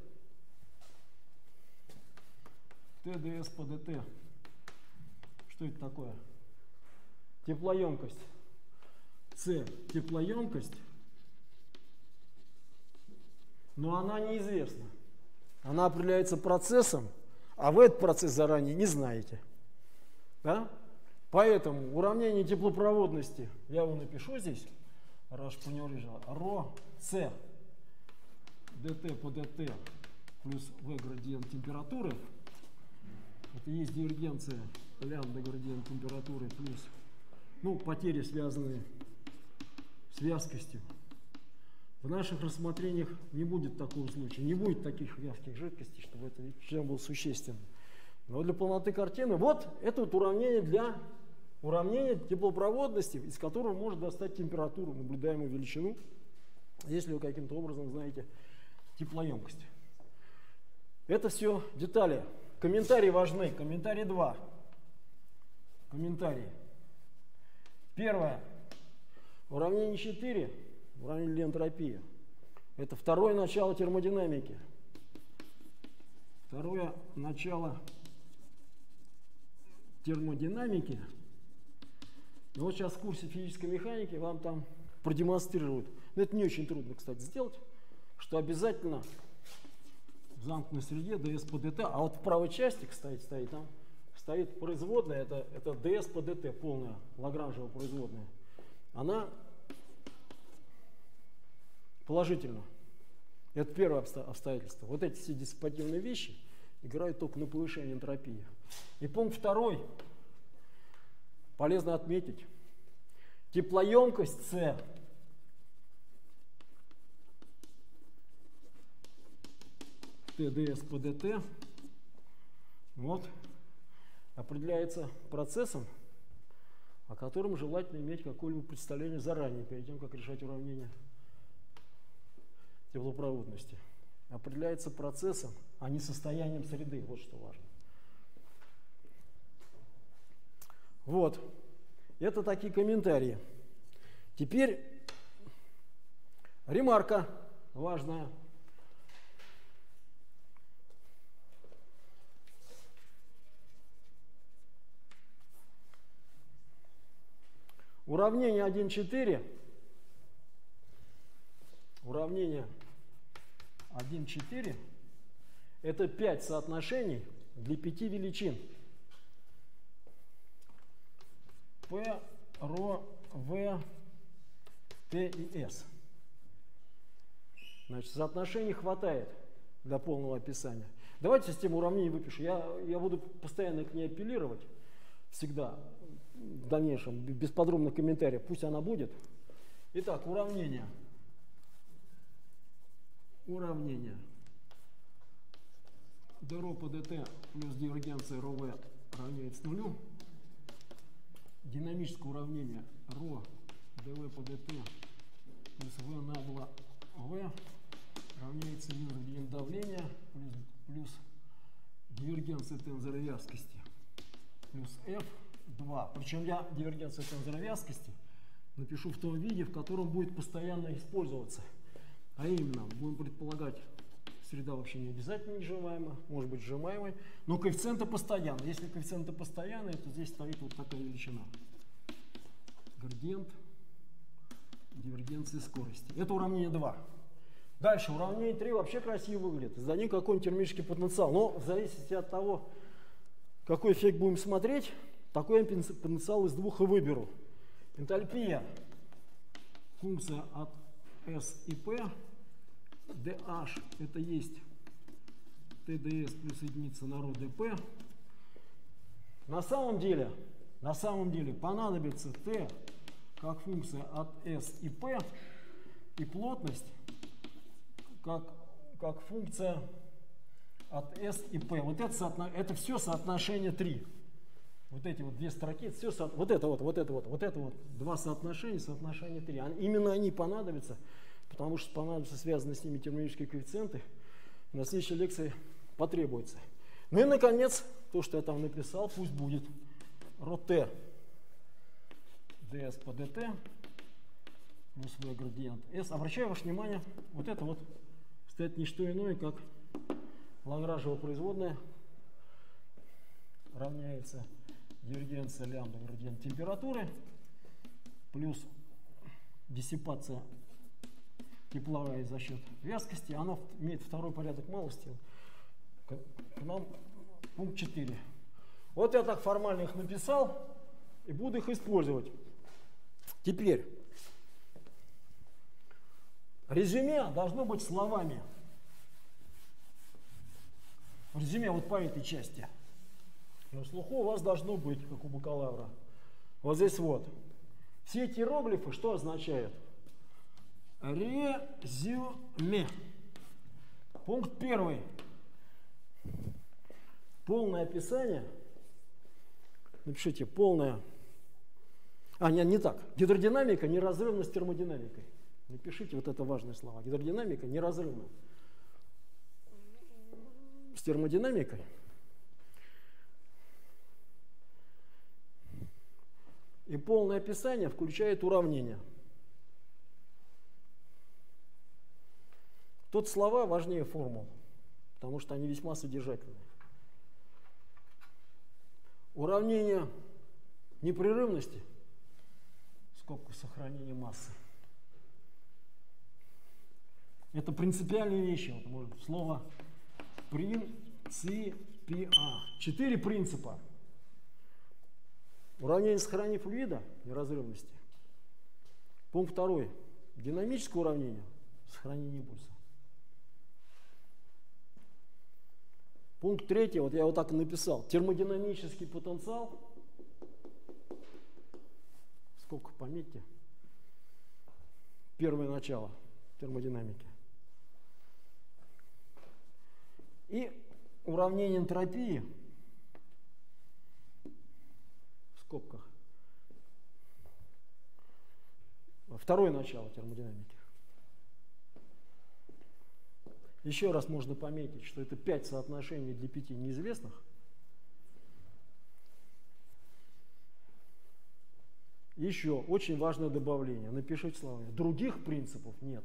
A: ТДС по ДТ. Что это такое? Теплоемкость. С теплоемкость, но она неизвестна. Она определяется процессом, а вы этот процесс заранее не знаете. Да? Поэтому уравнение теплопроводности, я его напишу здесь, раз по нему лежало, ρ С dt по dt плюс v градиент температуры. Это есть дивергенция лямбда градиент температуры плюс, потери, связанные с вязкостью. В наших рассмотрениях не будет такого случая, не будет таких вязких жидкостей, чтобы это чем был существенным. Но для полноты картины, это уравнение для уравнения теплопроводности, из которого можно достать температуру, наблюдаемую величину, если вы каким-то образом знаете теплоемкость. Это все детали. Комментарии важны. Комментарий 2. Комментарии. Первое. Уравнение 4. Уравнение для энтропии. Это второе начало термодинамики. Второе начало термодинамики. И вот сейчас в курсе физической механики вам там продемонстрируют. Но это не очень трудно, кстати, сделать, что обязательно в замкнутой среде ds по dt, а вот в правой части, кстати, стоит производная, это ds по dt, полная лагранжева производная. Она положительна. Это первое обстоятельство. Вот эти все диссипативные вещи играют только на повышение энтропии. И пункт второй. Полезно отметить. Теплоемкость С ТДС по ДТ определяется процессом, о котором желательно иметь какое-либо представление заранее, перед тем, как решать уравнение теплопроводности. Определяется процессом, а не состоянием среды. Вот что важно. Это такие комментарии. Теперь ремарка важная. Уравнение 1,4. Уравнение 1,4 это 5 соотношений для 5 величин. P, ρ, v, t и s. Значит, соотношений хватает для полного описания. Давайте систему уравнений выпишу. Я буду постоянно к ней апеллировать. Всегда. В дальнейшем. Без подробных комментариев. Пусть она будет. Итак, уравнение. Уравнение. dρ по dt плюс дивергенция ρv равняется нулю. Динамическое уравнение ρ dv по dt плюс v на 2v равняется минус градиент давления плюс дивергенция тензора вязкости плюс f2. Причем я дивергенцию тензора вязкости напишу в том виде, в котором будет постоянно использоваться. А именно, будем предполагать, среда вообще не обязательно несжимаемая, может быть сжимаемой, но коэффициенты постоянны. Если коэффициенты постоянные, то здесь стоит вот такая величина. Градиент дивергенции скорости. Это уравнение 2. Дальше уравнение 3 вообще красиво выглядит. За ним какой-нибудь термический потенциал. Но в зависимости от того, какой эффект будем смотреть, такой потенциал из двух и выберу. Энтальпия, функция от S и P, dH это есть TdS плюс единица на ρ dP. На самом деле понадобится T как функция от S и P и плотность как функция от S и P. Вот это все соотношение 3. Вот эти вот две строки, это все, вот это два соотношения 3. Именно они понадобятся, потому что понадобятся связанные с ними термодинамические коэффициенты. На следующей лекции потребуется. Ну и, наконец, то, что я там написал, пусть будет ρt ds по dt плюс v градиент s. Обращаю ваше внимание, вот это вот стоит не что иное, как лагранжева производная равняется дивергенция лямбда градиент температуры плюс диссипация тепловая за счет вязкости. Она имеет второй порядок малости. К нам пункт 4. Вот я так формально их написал и буду их использовать. Теперь резюме должно быть словами. Резюме вот по этой части. На слуху у вас должно быть, как у бакалавра. Вот здесь вот. Все эти иероглифы что означают? Резюме. Пункт 1. Полное описание. Напишите полное. Не так. Гидродинамика неразрывна с термодинамикой. Напишите вот это важные слова. Гидродинамика неразрывна с термодинамикой. И полное описание включает уравнения. Тут слова важнее формул, потому что они весьма содержательные. Уравнение непрерывности, скобка сохранения массы. Это принципиальные вещи. Вот, может, слово принципиа. 4 принципа. Уравнение сохранения флюида неразрывности. Пункт 2. Динамическое уравнение сохранения импульса. Пункт 3. Вот я вот так и написал. Термодинамический потенциал. Сколько пометьте. Первое начало термодинамики. И уравнение энтропии. В скобках. Второе начало термодинамики. Еще раз можно пометить, что это 5 соотношений для 5 неизвестных. Еще очень важное добавление. Напишите словами. Других принципов нет.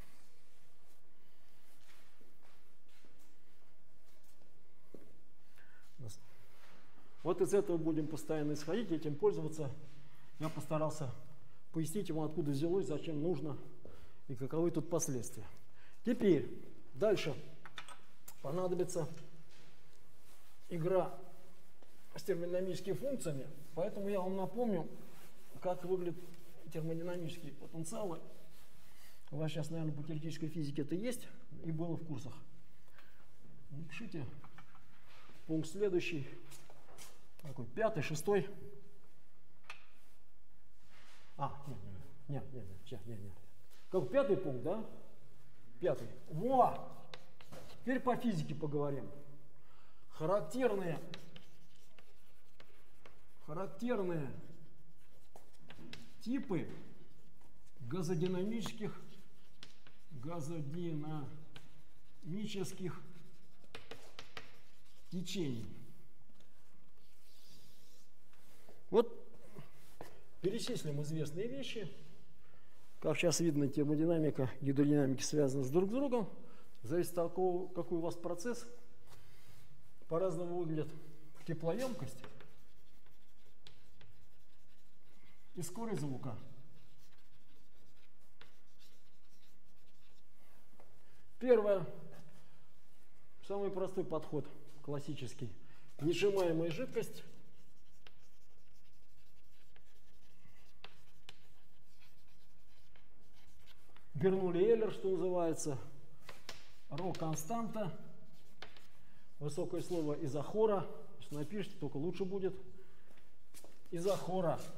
A: Вот из этого будем постоянно исходить, этим пользоваться. Я постарался пояснить вам, откуда взялось, зачем нужно и каковы тут последствия. Теперь дальше понадобится игра с термодинамическими функциями, поэтому я вам напомню, как выглядят термодинамические потенциалы. У вас сейчас, наверное, по теоретической физике это есть и было в курсах. Напишите пункт следующий. Такой, 5-й, 6-й. Нет. Как 5-й пункт, да? 5-й. Во! Теперь по физике поговорим. Характерные типы газодинамических течений. Вот перечислим известные вещи. Как сейчас видно, термодинамика и гидродинамика связаны друг с другом. Зависит от того, какой у вас процесс. По-разному выглядит теплоемкость и скорость звука. Первое. Самый простой подход, классический. Несжимаемая жидкость. Бернулли-Эйлер, что называется. Ро константа. Высокое слово изохора. Если напишите, только лучше будет. Изохора.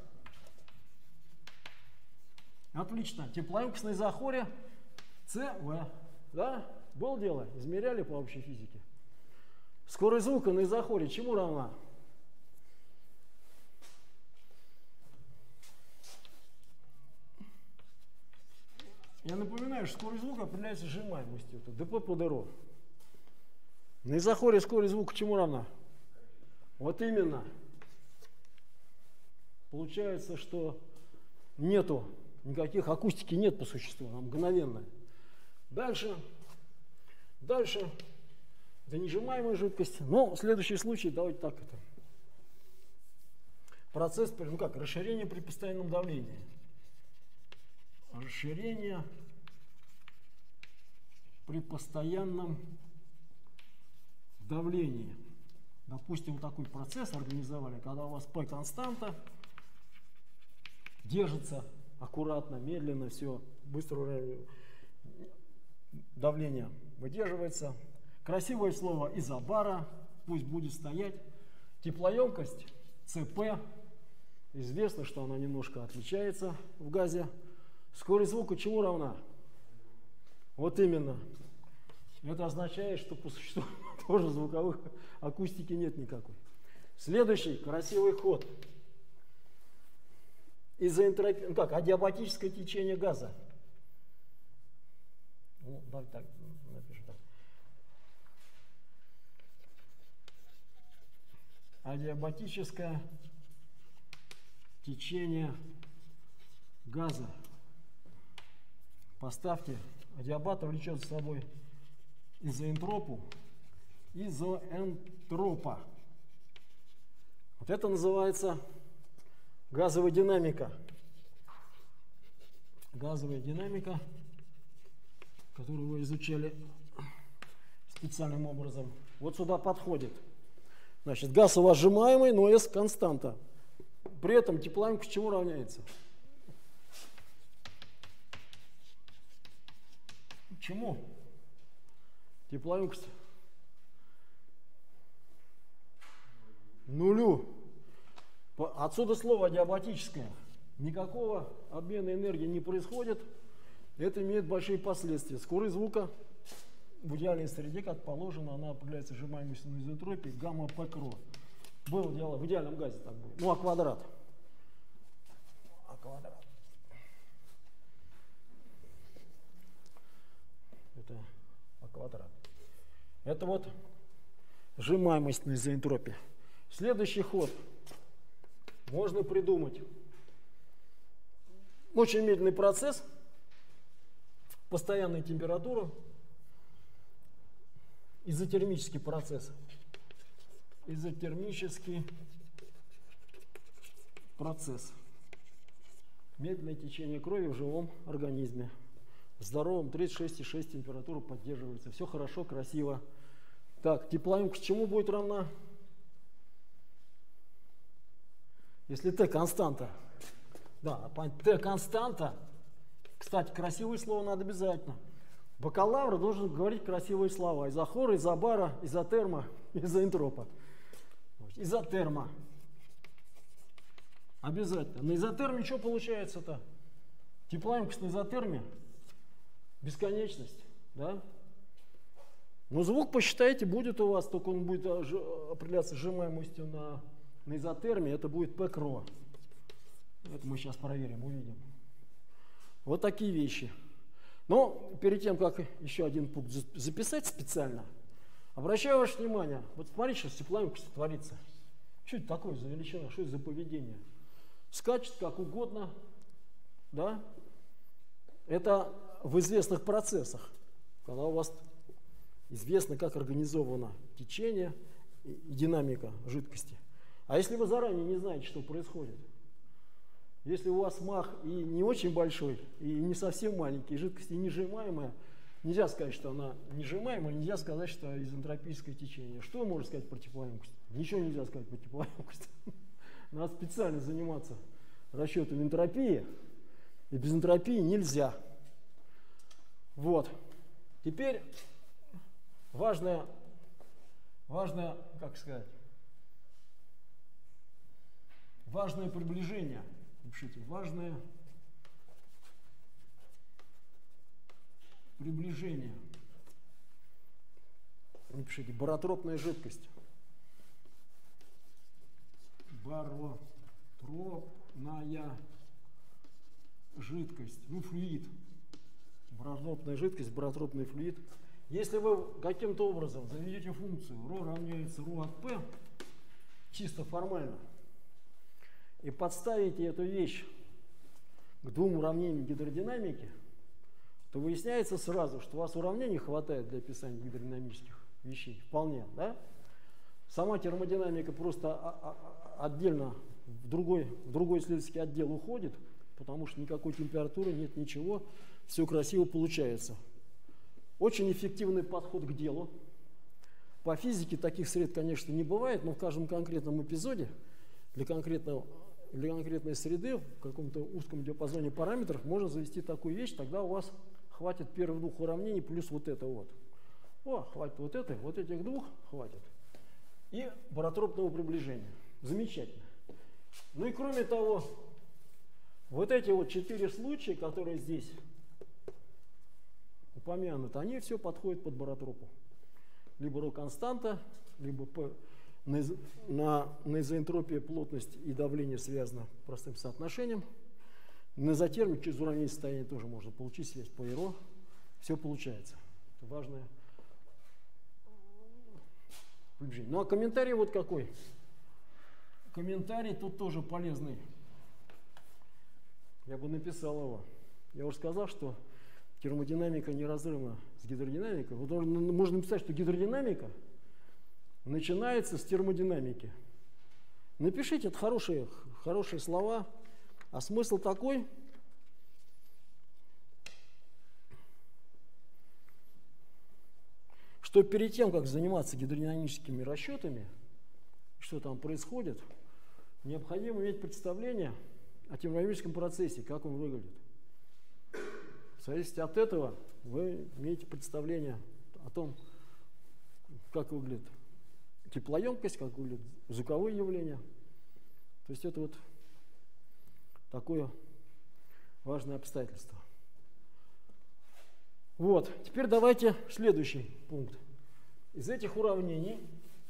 A: Отлично. Теплоемкость на изохоре ЦВ. Да? Было дело? Измеряли по общей физике. Скорость звука на изохоре чему равна? Я напоминаю, что скорость звука определяется сжимаемостью. Это ДП под РО. На изохоре скорость звука чему равна? Вот именно. Получается, что нету никаких акустики, нет по существу, она мгновенная. Дальше. Это несжимаемая жидкость. Но следующий случай, давайте так это. Процесс, расширение при постоянном давлении. Расширение при постоянном давлении. Допустим, вот такой процесс организовали, когда у вас P константа, держится аккуратно, медленно, все, быстро давление выдерживается. Красивое слово изобара, пусть будет стоять. Теплоемкость ЦП. Известно, что она немножко отличается в газе. Скорость звука чему равна? Вот именно. Это означает, что по существу тоже звуковых акустики нет никакой. Следующий красивый ход. Изоэнтропия, адиабатическое течение газа. Ну, давай так, напишу так. Адиабатическое течение газа. Поставьте, адиабат влечет за собой изоэнтропа. Вот это называется газовая динамика. Газовая динамика, которую вы изучали специальным образом. Вот сюда подходит. Значит, газ у вас сжимаемый, но S константа. При этом теплоемкость чему равняется? Чему? Теплоемкость нулю. Отсюда слово адиабатическое. Никакого обмена энергии не происходит. Это имеет большие последствия. Скорость звука в идеальной среде, как положено, она определяется сжимаемостью на изотропии гамма П кро. Было дело, в идеальном газе так будет. Ну, а квадрат? Это квадрат. Это вот сжимаемость на изоэнтропии. Следующий ход можно придумать. Очень медленный процесс, постоянная температура, изотермический процесс. Изотермический процесс. Медленное течение крови в живом организме. В здоровом 36,6 температура поддерживается. Все хорошо, красиво. Так, теплоемкость чему будет равна? Если Т константа. Да, Т константа. Кстати, красивое слово надо обязательно. Бакалавр должен говорить красивые слова. Изохора, изобара, изотерма, изоэнтропа. Изотерма. Обязательно. На изотерме что получается-то? Теплоемкость на изотерме. Бесконечность. Да? Но звук, посчитайте, будет у вас, только он будет определяться сжимаемостью на изотерме. Это будет ПКРО. Это мы сейчас проверим, увидим. Вот такие вещи. Но перед тем, как еще один пункт записать специально, обращаю ваше внимание, вот смотрите, что с теплоемкостью творится. Что это такое за величина, что это за поведение? Скачет как угодно, да? Это в известных процессах, когда у вас известно, как организовано течение и динамика жидкости. А если вы заранее не знаете, что происходит, если у вас мах и не очень большой, и не совсем маленький, и жидкость несжимаемая, нельзя сказать, что она несжимаемая, нельзя сказать, что изентропическое течение. Что можно сказать про теплоемкость? Ничего нельзя сказать про теплоемкость. Надо специально заниматься расчетом энтропии, и без энтропии нельзя. Вот. Теперь важное, как сказать, важное приближение. Пишите, важное приближение. Не пишите, баротропная жидкость. Баротропная жидкость. Ну, флюид. Баротропная жидкость, баротропный флюид. Если вы каким-то образом заведете функцию ρ равняется ρ от P, чисто формально, и подставите эту вещь к двум уравнениям гидродинамики, то выясняется сразу, что у вас уравнений хватает для описания гидродинамических вещей. Вполне, да? Сама термодинамика просто отдельно в другой исследовательский отдел уходит, потому что никакой температуры нет, ничего, все красиво получается. Очень эффективный подход к делу. По физике таких сред, конечно, не бывает, но в каждом конкретном эпизоде для конкретной среды в каком-то узком диапазоне параметров можно завести такую вещь, тогда у вас хватит первых двух уравнений плюс вот это вот. О, хватит вот этих двух хватит. И баротропного приближения. Замечательно. Ну и кроме того, вот эти вот 4 случая, которые здесь упомянуты, они все подходят под баротропу. Либо ρ константа, либо на изоэнтропия плотность и давление связано простым соотношением. На изотерме через уравнение состояния тоже можно получить связь по ИРО. Все получается. Это важное приближение. Ну а комментарий вот какой. Комментарий тут тоже полезный. Я бы написал его. Я уже сказал, что термодинамика неразрывна с гидродинамикой. Вот можно написать, что гидродинамика начинается с термодинамики. Напишите, это хорошие слова. А смысл такой, что перед тем, как заниматься гидродинамическими расчетами, что там происходит, необходимо иметь представление о термодинамическом процессе, как он выглядит. В зависимости от этого вы имеете представление о том, как выглядит теплоемкость, как выглядят звуковые явления. То есть это вот такое важное обстоятельство. Вот, теперь давайте следующий пункт. Из этих уравнений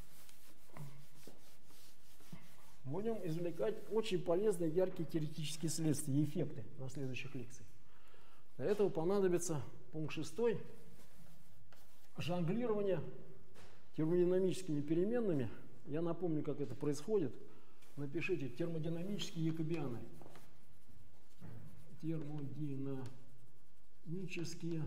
A: будем извлекать очень полезные, яркие теоретические следствия и эффекты на следующих лекциях. Для этого понадобится пункт 6. Жонглирование термодинамическими переменными. Я напомню, как это происходит. Напишите термодинамические якобианы. Термодинамические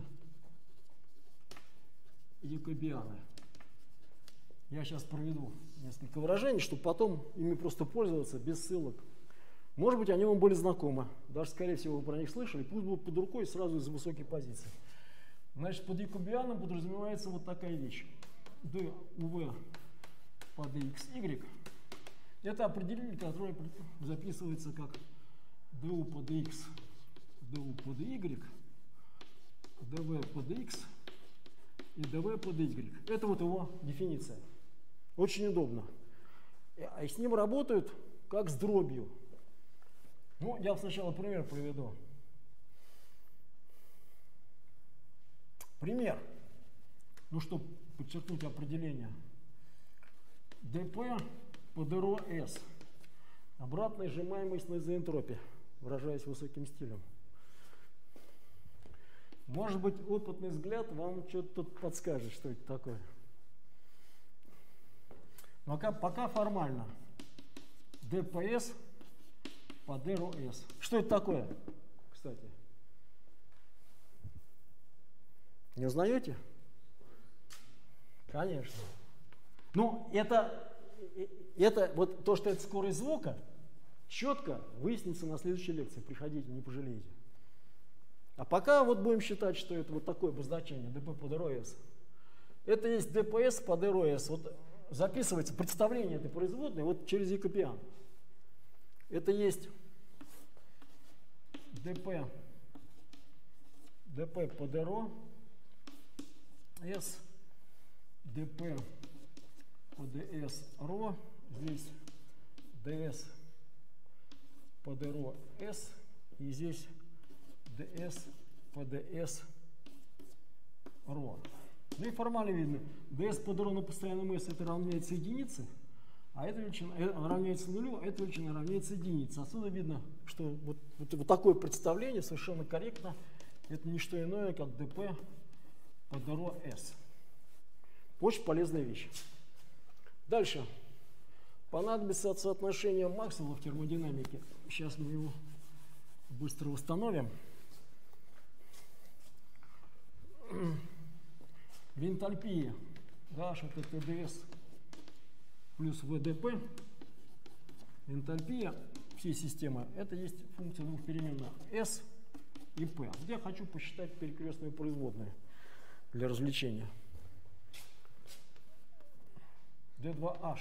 A: якобианы. Я сейчас проведу несколько выражений, чтобы потом ими просто пользоваться без ссылок. Может быть, они вам были знакомы. Даже, скорее всего, вы про них слышали. Пусть будут под рукой сразу из высокой позиции. Значит, под якобианом подразумевается вот такая вещь. ДУВ по DXY. Это определение, которое записывается как ДУ по DX, ДУ по DY, ДВ по DX и dv под y. Это вот его дефиниция. Очень удобно. И с ним работают как с дробью. Ну, я сначала пример приведу. Пример. Ну, чтобы подчеркнуть определение. dp под ρs. Обратная сжимаемость на изоэнтропии, выражаясь высоким стилем. Может быть, опытный взгляд вам что-то тут подскажет, что это такое. Но пока формально. dps по dρs. Что это такое, кстати? Не узнаете? Конечно. Ну, это вот то, что это скорость звука, четко выяснится на следующей лекции. Приходите, не пожалеете. А пока вот будем считать, что это вот такое обозначение dp по dρs. Это есть dps по dρs. Вот записывается представление этой производной вот через Якобиан. Это есть dp по dρ, s, dp по ds ρ, здесь ds по dρ s, и здесь ds по ds ρ. Ну и формально видно, ds по dρ на постоянном s это равняется единице, а эта величина равняется нулю, а эта величина равняется единице. Отсюда видно, что вот такое представление совершенно корректно. Это не что иное, как dp по dρ s. Очень полезная вещь. Дальше. Понадобится соотношение Максвелла в термодинамике. Сейчас мы его быстро установим. В энтальпии H это ТДС плюс ВДП. Энтальпия всей системы это есть функция двух переменных S и P. Где я хочу посчитать перекрестные производные для развлечения. D2H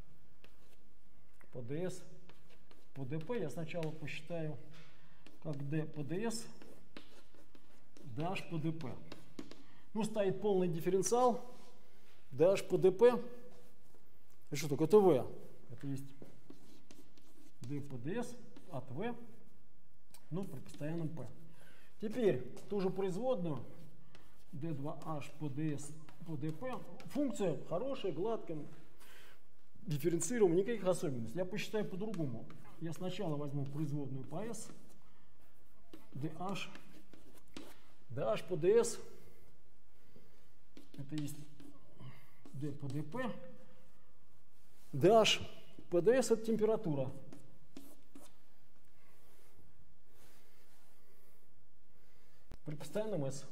A: по DS по DP я сначала посчитаю как D по DS, DH по DP. Ну, стоит полный дифференциал DH по DP. Это что такое? Это V. Это есть D по DS от V, ну, при постоянном P. Теперь ту же производную D2H по DS по DP. Функция хорошая, гладкая, дифференцируем, никаких особенностей. Я посчитаю по-другому. Я сначала возьму производную по S, DH по DS, это есть D по DP, DH по DS это температура. При постоянном S.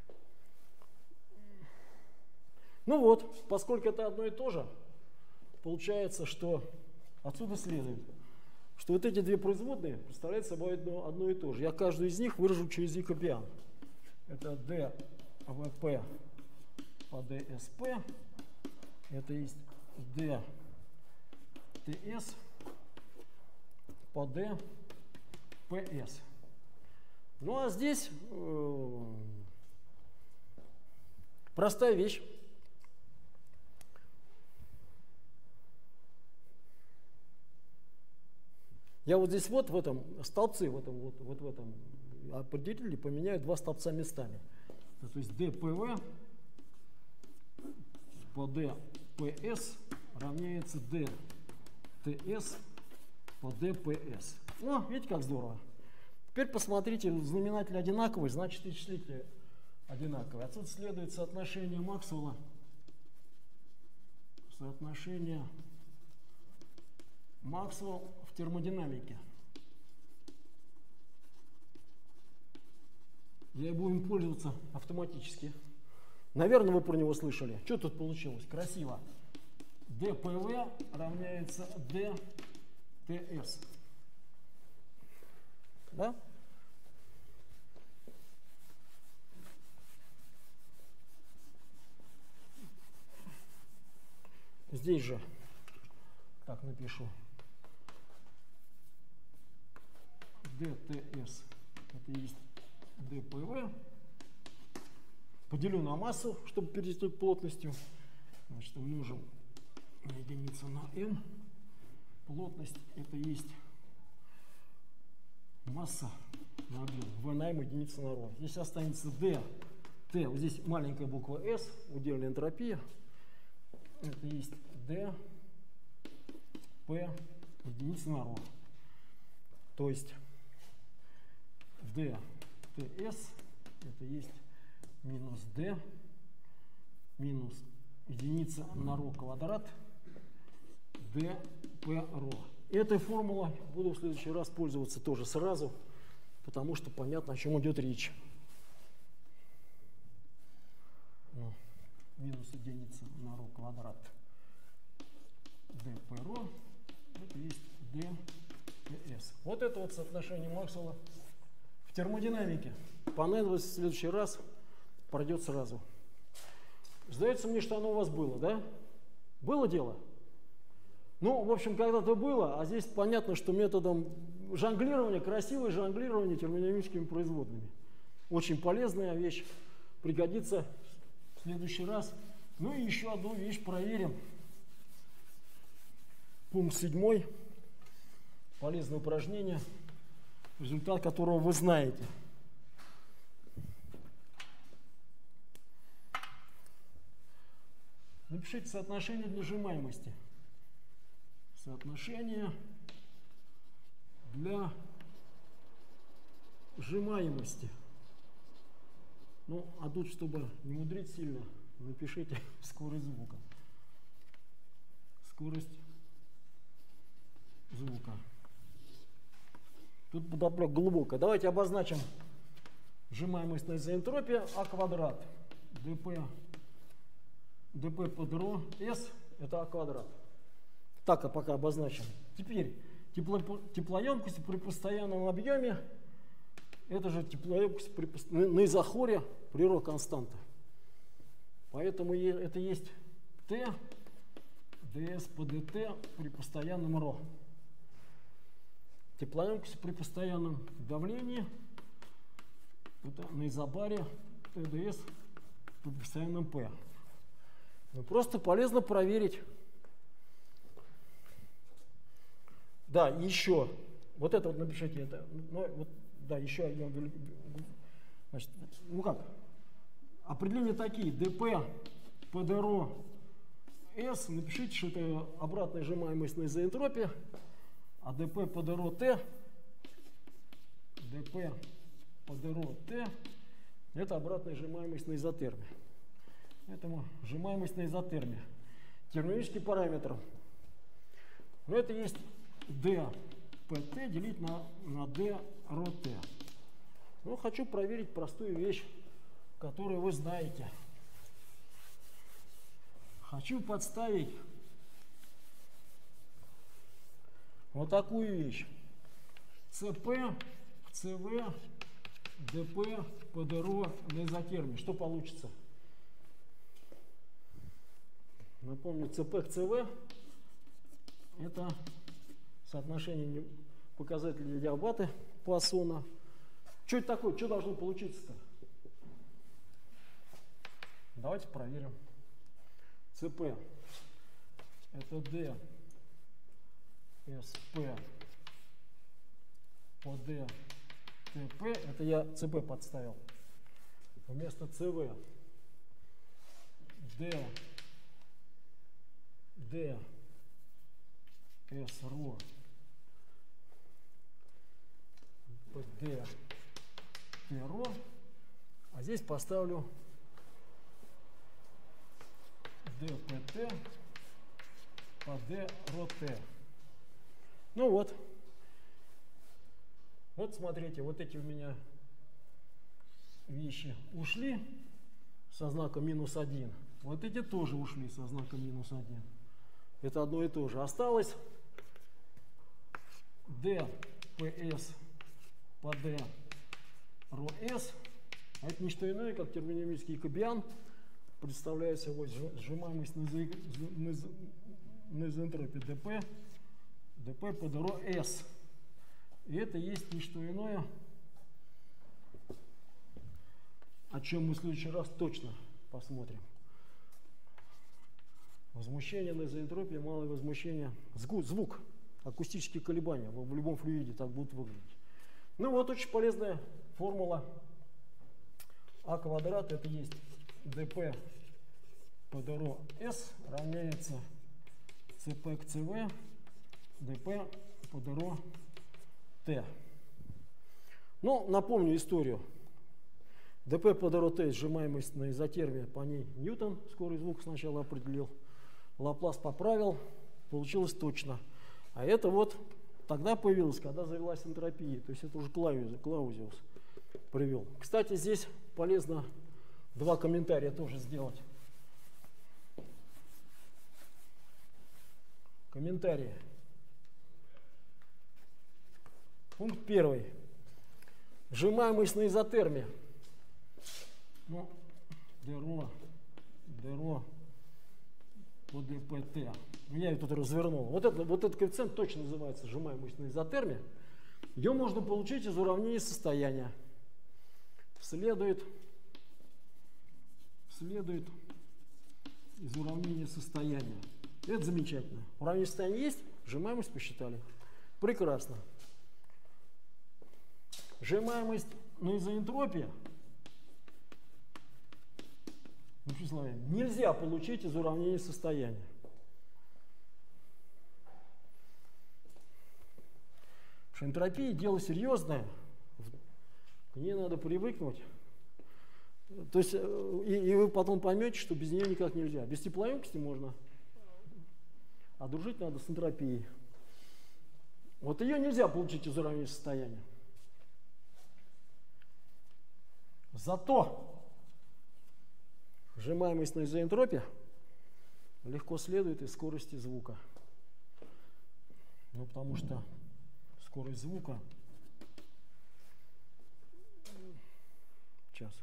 A: Ну вот, поскольку это одно и то же, получается, что отсюда следует, что вот эти две производные представляют собой одно и то же. Я каждую из них выражу через Якобиан. Это dVp по dsp, это есть dTs по dps. Ну а здесь простая вещь. Я вот здесь вот в этом столбце, в этом определителе поменяю два столбца местами. То есть dPv по dps равняется dTs по dps. Ну, видите, как здорово. Теперь посмотрите, знаменатель одинаковый, значит и числитель одинаковый. Отсюда следует соотношение Максвелла, Максвелл в термодинамике. Я будем пользоваться автоматически. Наверное, вы про него слышали. Что тут получилось? Красиво. dPv равняется dTs. Да? Здесь же так напишу. dTs это есть dPv поделю на массу, чтобы перейти к плотностью. Значит, умножим на единицу на m. Плотность это есть масса на объем. V на m единица на ρ. Здесь останется d, t. Вот здесь маленькая буква s, удельная энтропия. Это есть d, p единица на ρ. То есть d, ts это есть минус d минус единица на ρ квадрат d p ρ. Этой формулой буду в следующий раз пользоваться тоже сразу, потому что понятно, о чем идет речь. Минус единица на ρ квадрат d p ρ это есть d ps. Вот это вот соотношение Максвелла в термодинамике. Понадобится в следующий раз, пройдет сразу. Сдается мне, что оно у вас было, да? Было дело? Ну, в общем, когда-то было, а здесь понятно, что методом жонглирования, красивое жонглирование термодинамическими производными. Очень полезная вещь, пригодится в следующий раз. Ну и еще одну вещь проверим. Пункт 7. Полезное упражнение, результат которого вы знаете. Напишите соотношение для сжимаемости. Соотношение для сжимаемости. Ну, а тут, чтобы не мудрить сильно, напишите скорость звука. Скорость звука. Тут подоплека глубокая. Давайте обозначим сжимаемость на изоэнтропия А квадрат. dp под ρ s это А квадрат. Так, а пока обозначим. Теперь теплоемкость при постоянном объеме это же теплоемкость на изохоре при ρ константа. Поэтому это есть Т ds по dt при постоянном ρ. Теплоемкость при постоянном давлении это на изобаре ТДС при постоянном P. Ну, просто полезно проверить. Да, еще. Вот это вот напишите. Это, ну, вот, да, еще один. Значит, ну как? Определения такие. dp ПДРО S. Напишите, что это обратная сжимаемость на изоэнтропии. А dp ПДРО Т. dp ПДРО Т. Это обратная сжимаемость на изотерме. Поэтому сжимаемость на изотерме. Термодинамический параметр. Но это есть dpt делить на d ρt. Но хочу проверить простую вещь, которую вы знаете. Хочу подставить вот такую вещь. CP, CV, dp, ПДРО на изотерме. Что получится? Напомню, CP к CV это соотношение показателей диабаты Пуассона. Что это такое? Что должно получиться-то? Давайте проверим. CP это D SP по D TP. Это я CP подставил. Вместо CV D S ро D T ро. А здесь поставлю dpt по d ρt. Ну вот. Вот смотрите, вот эти у меня вещи ушли со знаком -1. Вот эти тоже ушли со знаком -1. Это одно и то же. Осталось dps по d ρs. А это не что иное, как термодинамический кобиан. Представляет собой сжимаемость на изоэнтропии dp по d ρs. И это есть не что иное, о чем мы в следующий раз точно посмотрим. Возмущение на изоэнтропии, малое возмущение. Звук, акустические колебания в любом флюиде так будут выглядеть. Ну вот очень полезная формула. А квадрат это есть dp под ро s равняется cp к cv dp под ро t. Ну, напомню историю. dp под ро t сжимаемость на изотерме, по ней Ньютон скорость звука сначала определил. Лаплас поправил, получилось точно. А это вот тогда появилось, когда завелась энтропия. То есть это уже Клаузиус привел. Кстати, здесь полезно два комментария тоже сделать. Комментарии. Пункт 1. Сжимаемость на изотерме. Ну, dρ по dpt. Я ее тут развернул. Вот этот коэффициент точно называется сжимаемость на изотерме. Ее можно получить из уравнения состояния. Следует из уравнения состояния. Это замечательно. Уравнение состояния есть, сжимаемость посчитали. Прекрасно. Сжимаемость на изоэнтропии нельзя получить из уравнения состояния. Потому что энтропия дело серьезное, к ней надо привыкнуть. То есть, и вы потом поймете, что без нее никак нельзя. Без теплоемкости можно, а дружить надо с энтропией. Вот ее нельзя получить из уравнения состояния. Зато сжимаемость на изоэнтропии легко следует из скорости звука. Ну, потому что скорость звука сейчас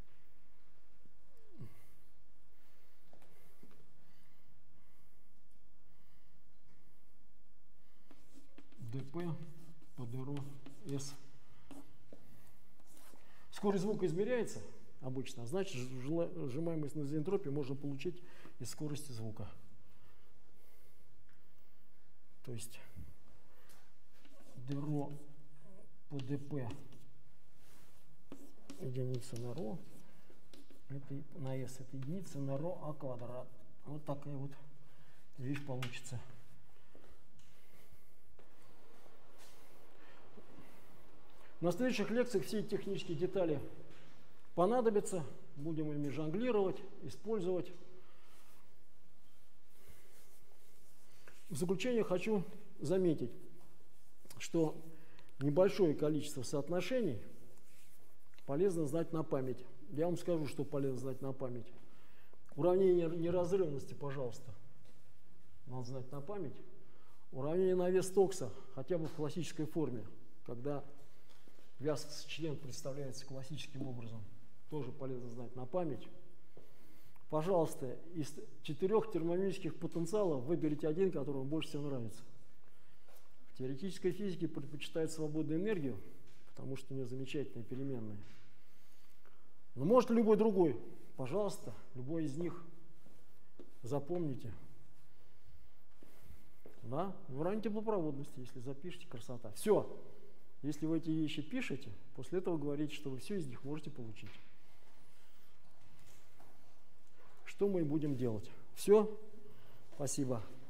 A: dp по dρ s. Скорость звука измеряется обычно, а значит сжимаемость на изоэнтропии можно получить из скорости звука. То есть dρ по dp единица на ρ, это на s, это единица на ρ а квадрат. Вот такая вот вещь получится. На следующих лекциях все эти технические детали понадобятся. Будем ими жонглировать, использовать. В заключение хочу заметить, что небольшое количество соотношений полезно знать на память. Я вам скажу, что полезно знать на память. Уравнение неразрывности, пожалуйста, надо знать на память. Уравнение на вес Стокса, хотя бы в классической форме, когда вязкость член представляется классическим образом, тоже полезно знать на память. Пожалуйста, из 4 термодинамических потенциалов выберите один, который вам больше всего нравится. В теоретической физике предпочитают свободную энергию, потому что у нее замечательные переменные. Но может любой другой. Пожалуйста, любой из них запомните. Да? В уравнении теплопроводности, если запишите, красота. Все. Если вы эти вещи пишете, после этого говорите, что вы все из них можете получить. Что мы и будем делать. Все. Спасибо.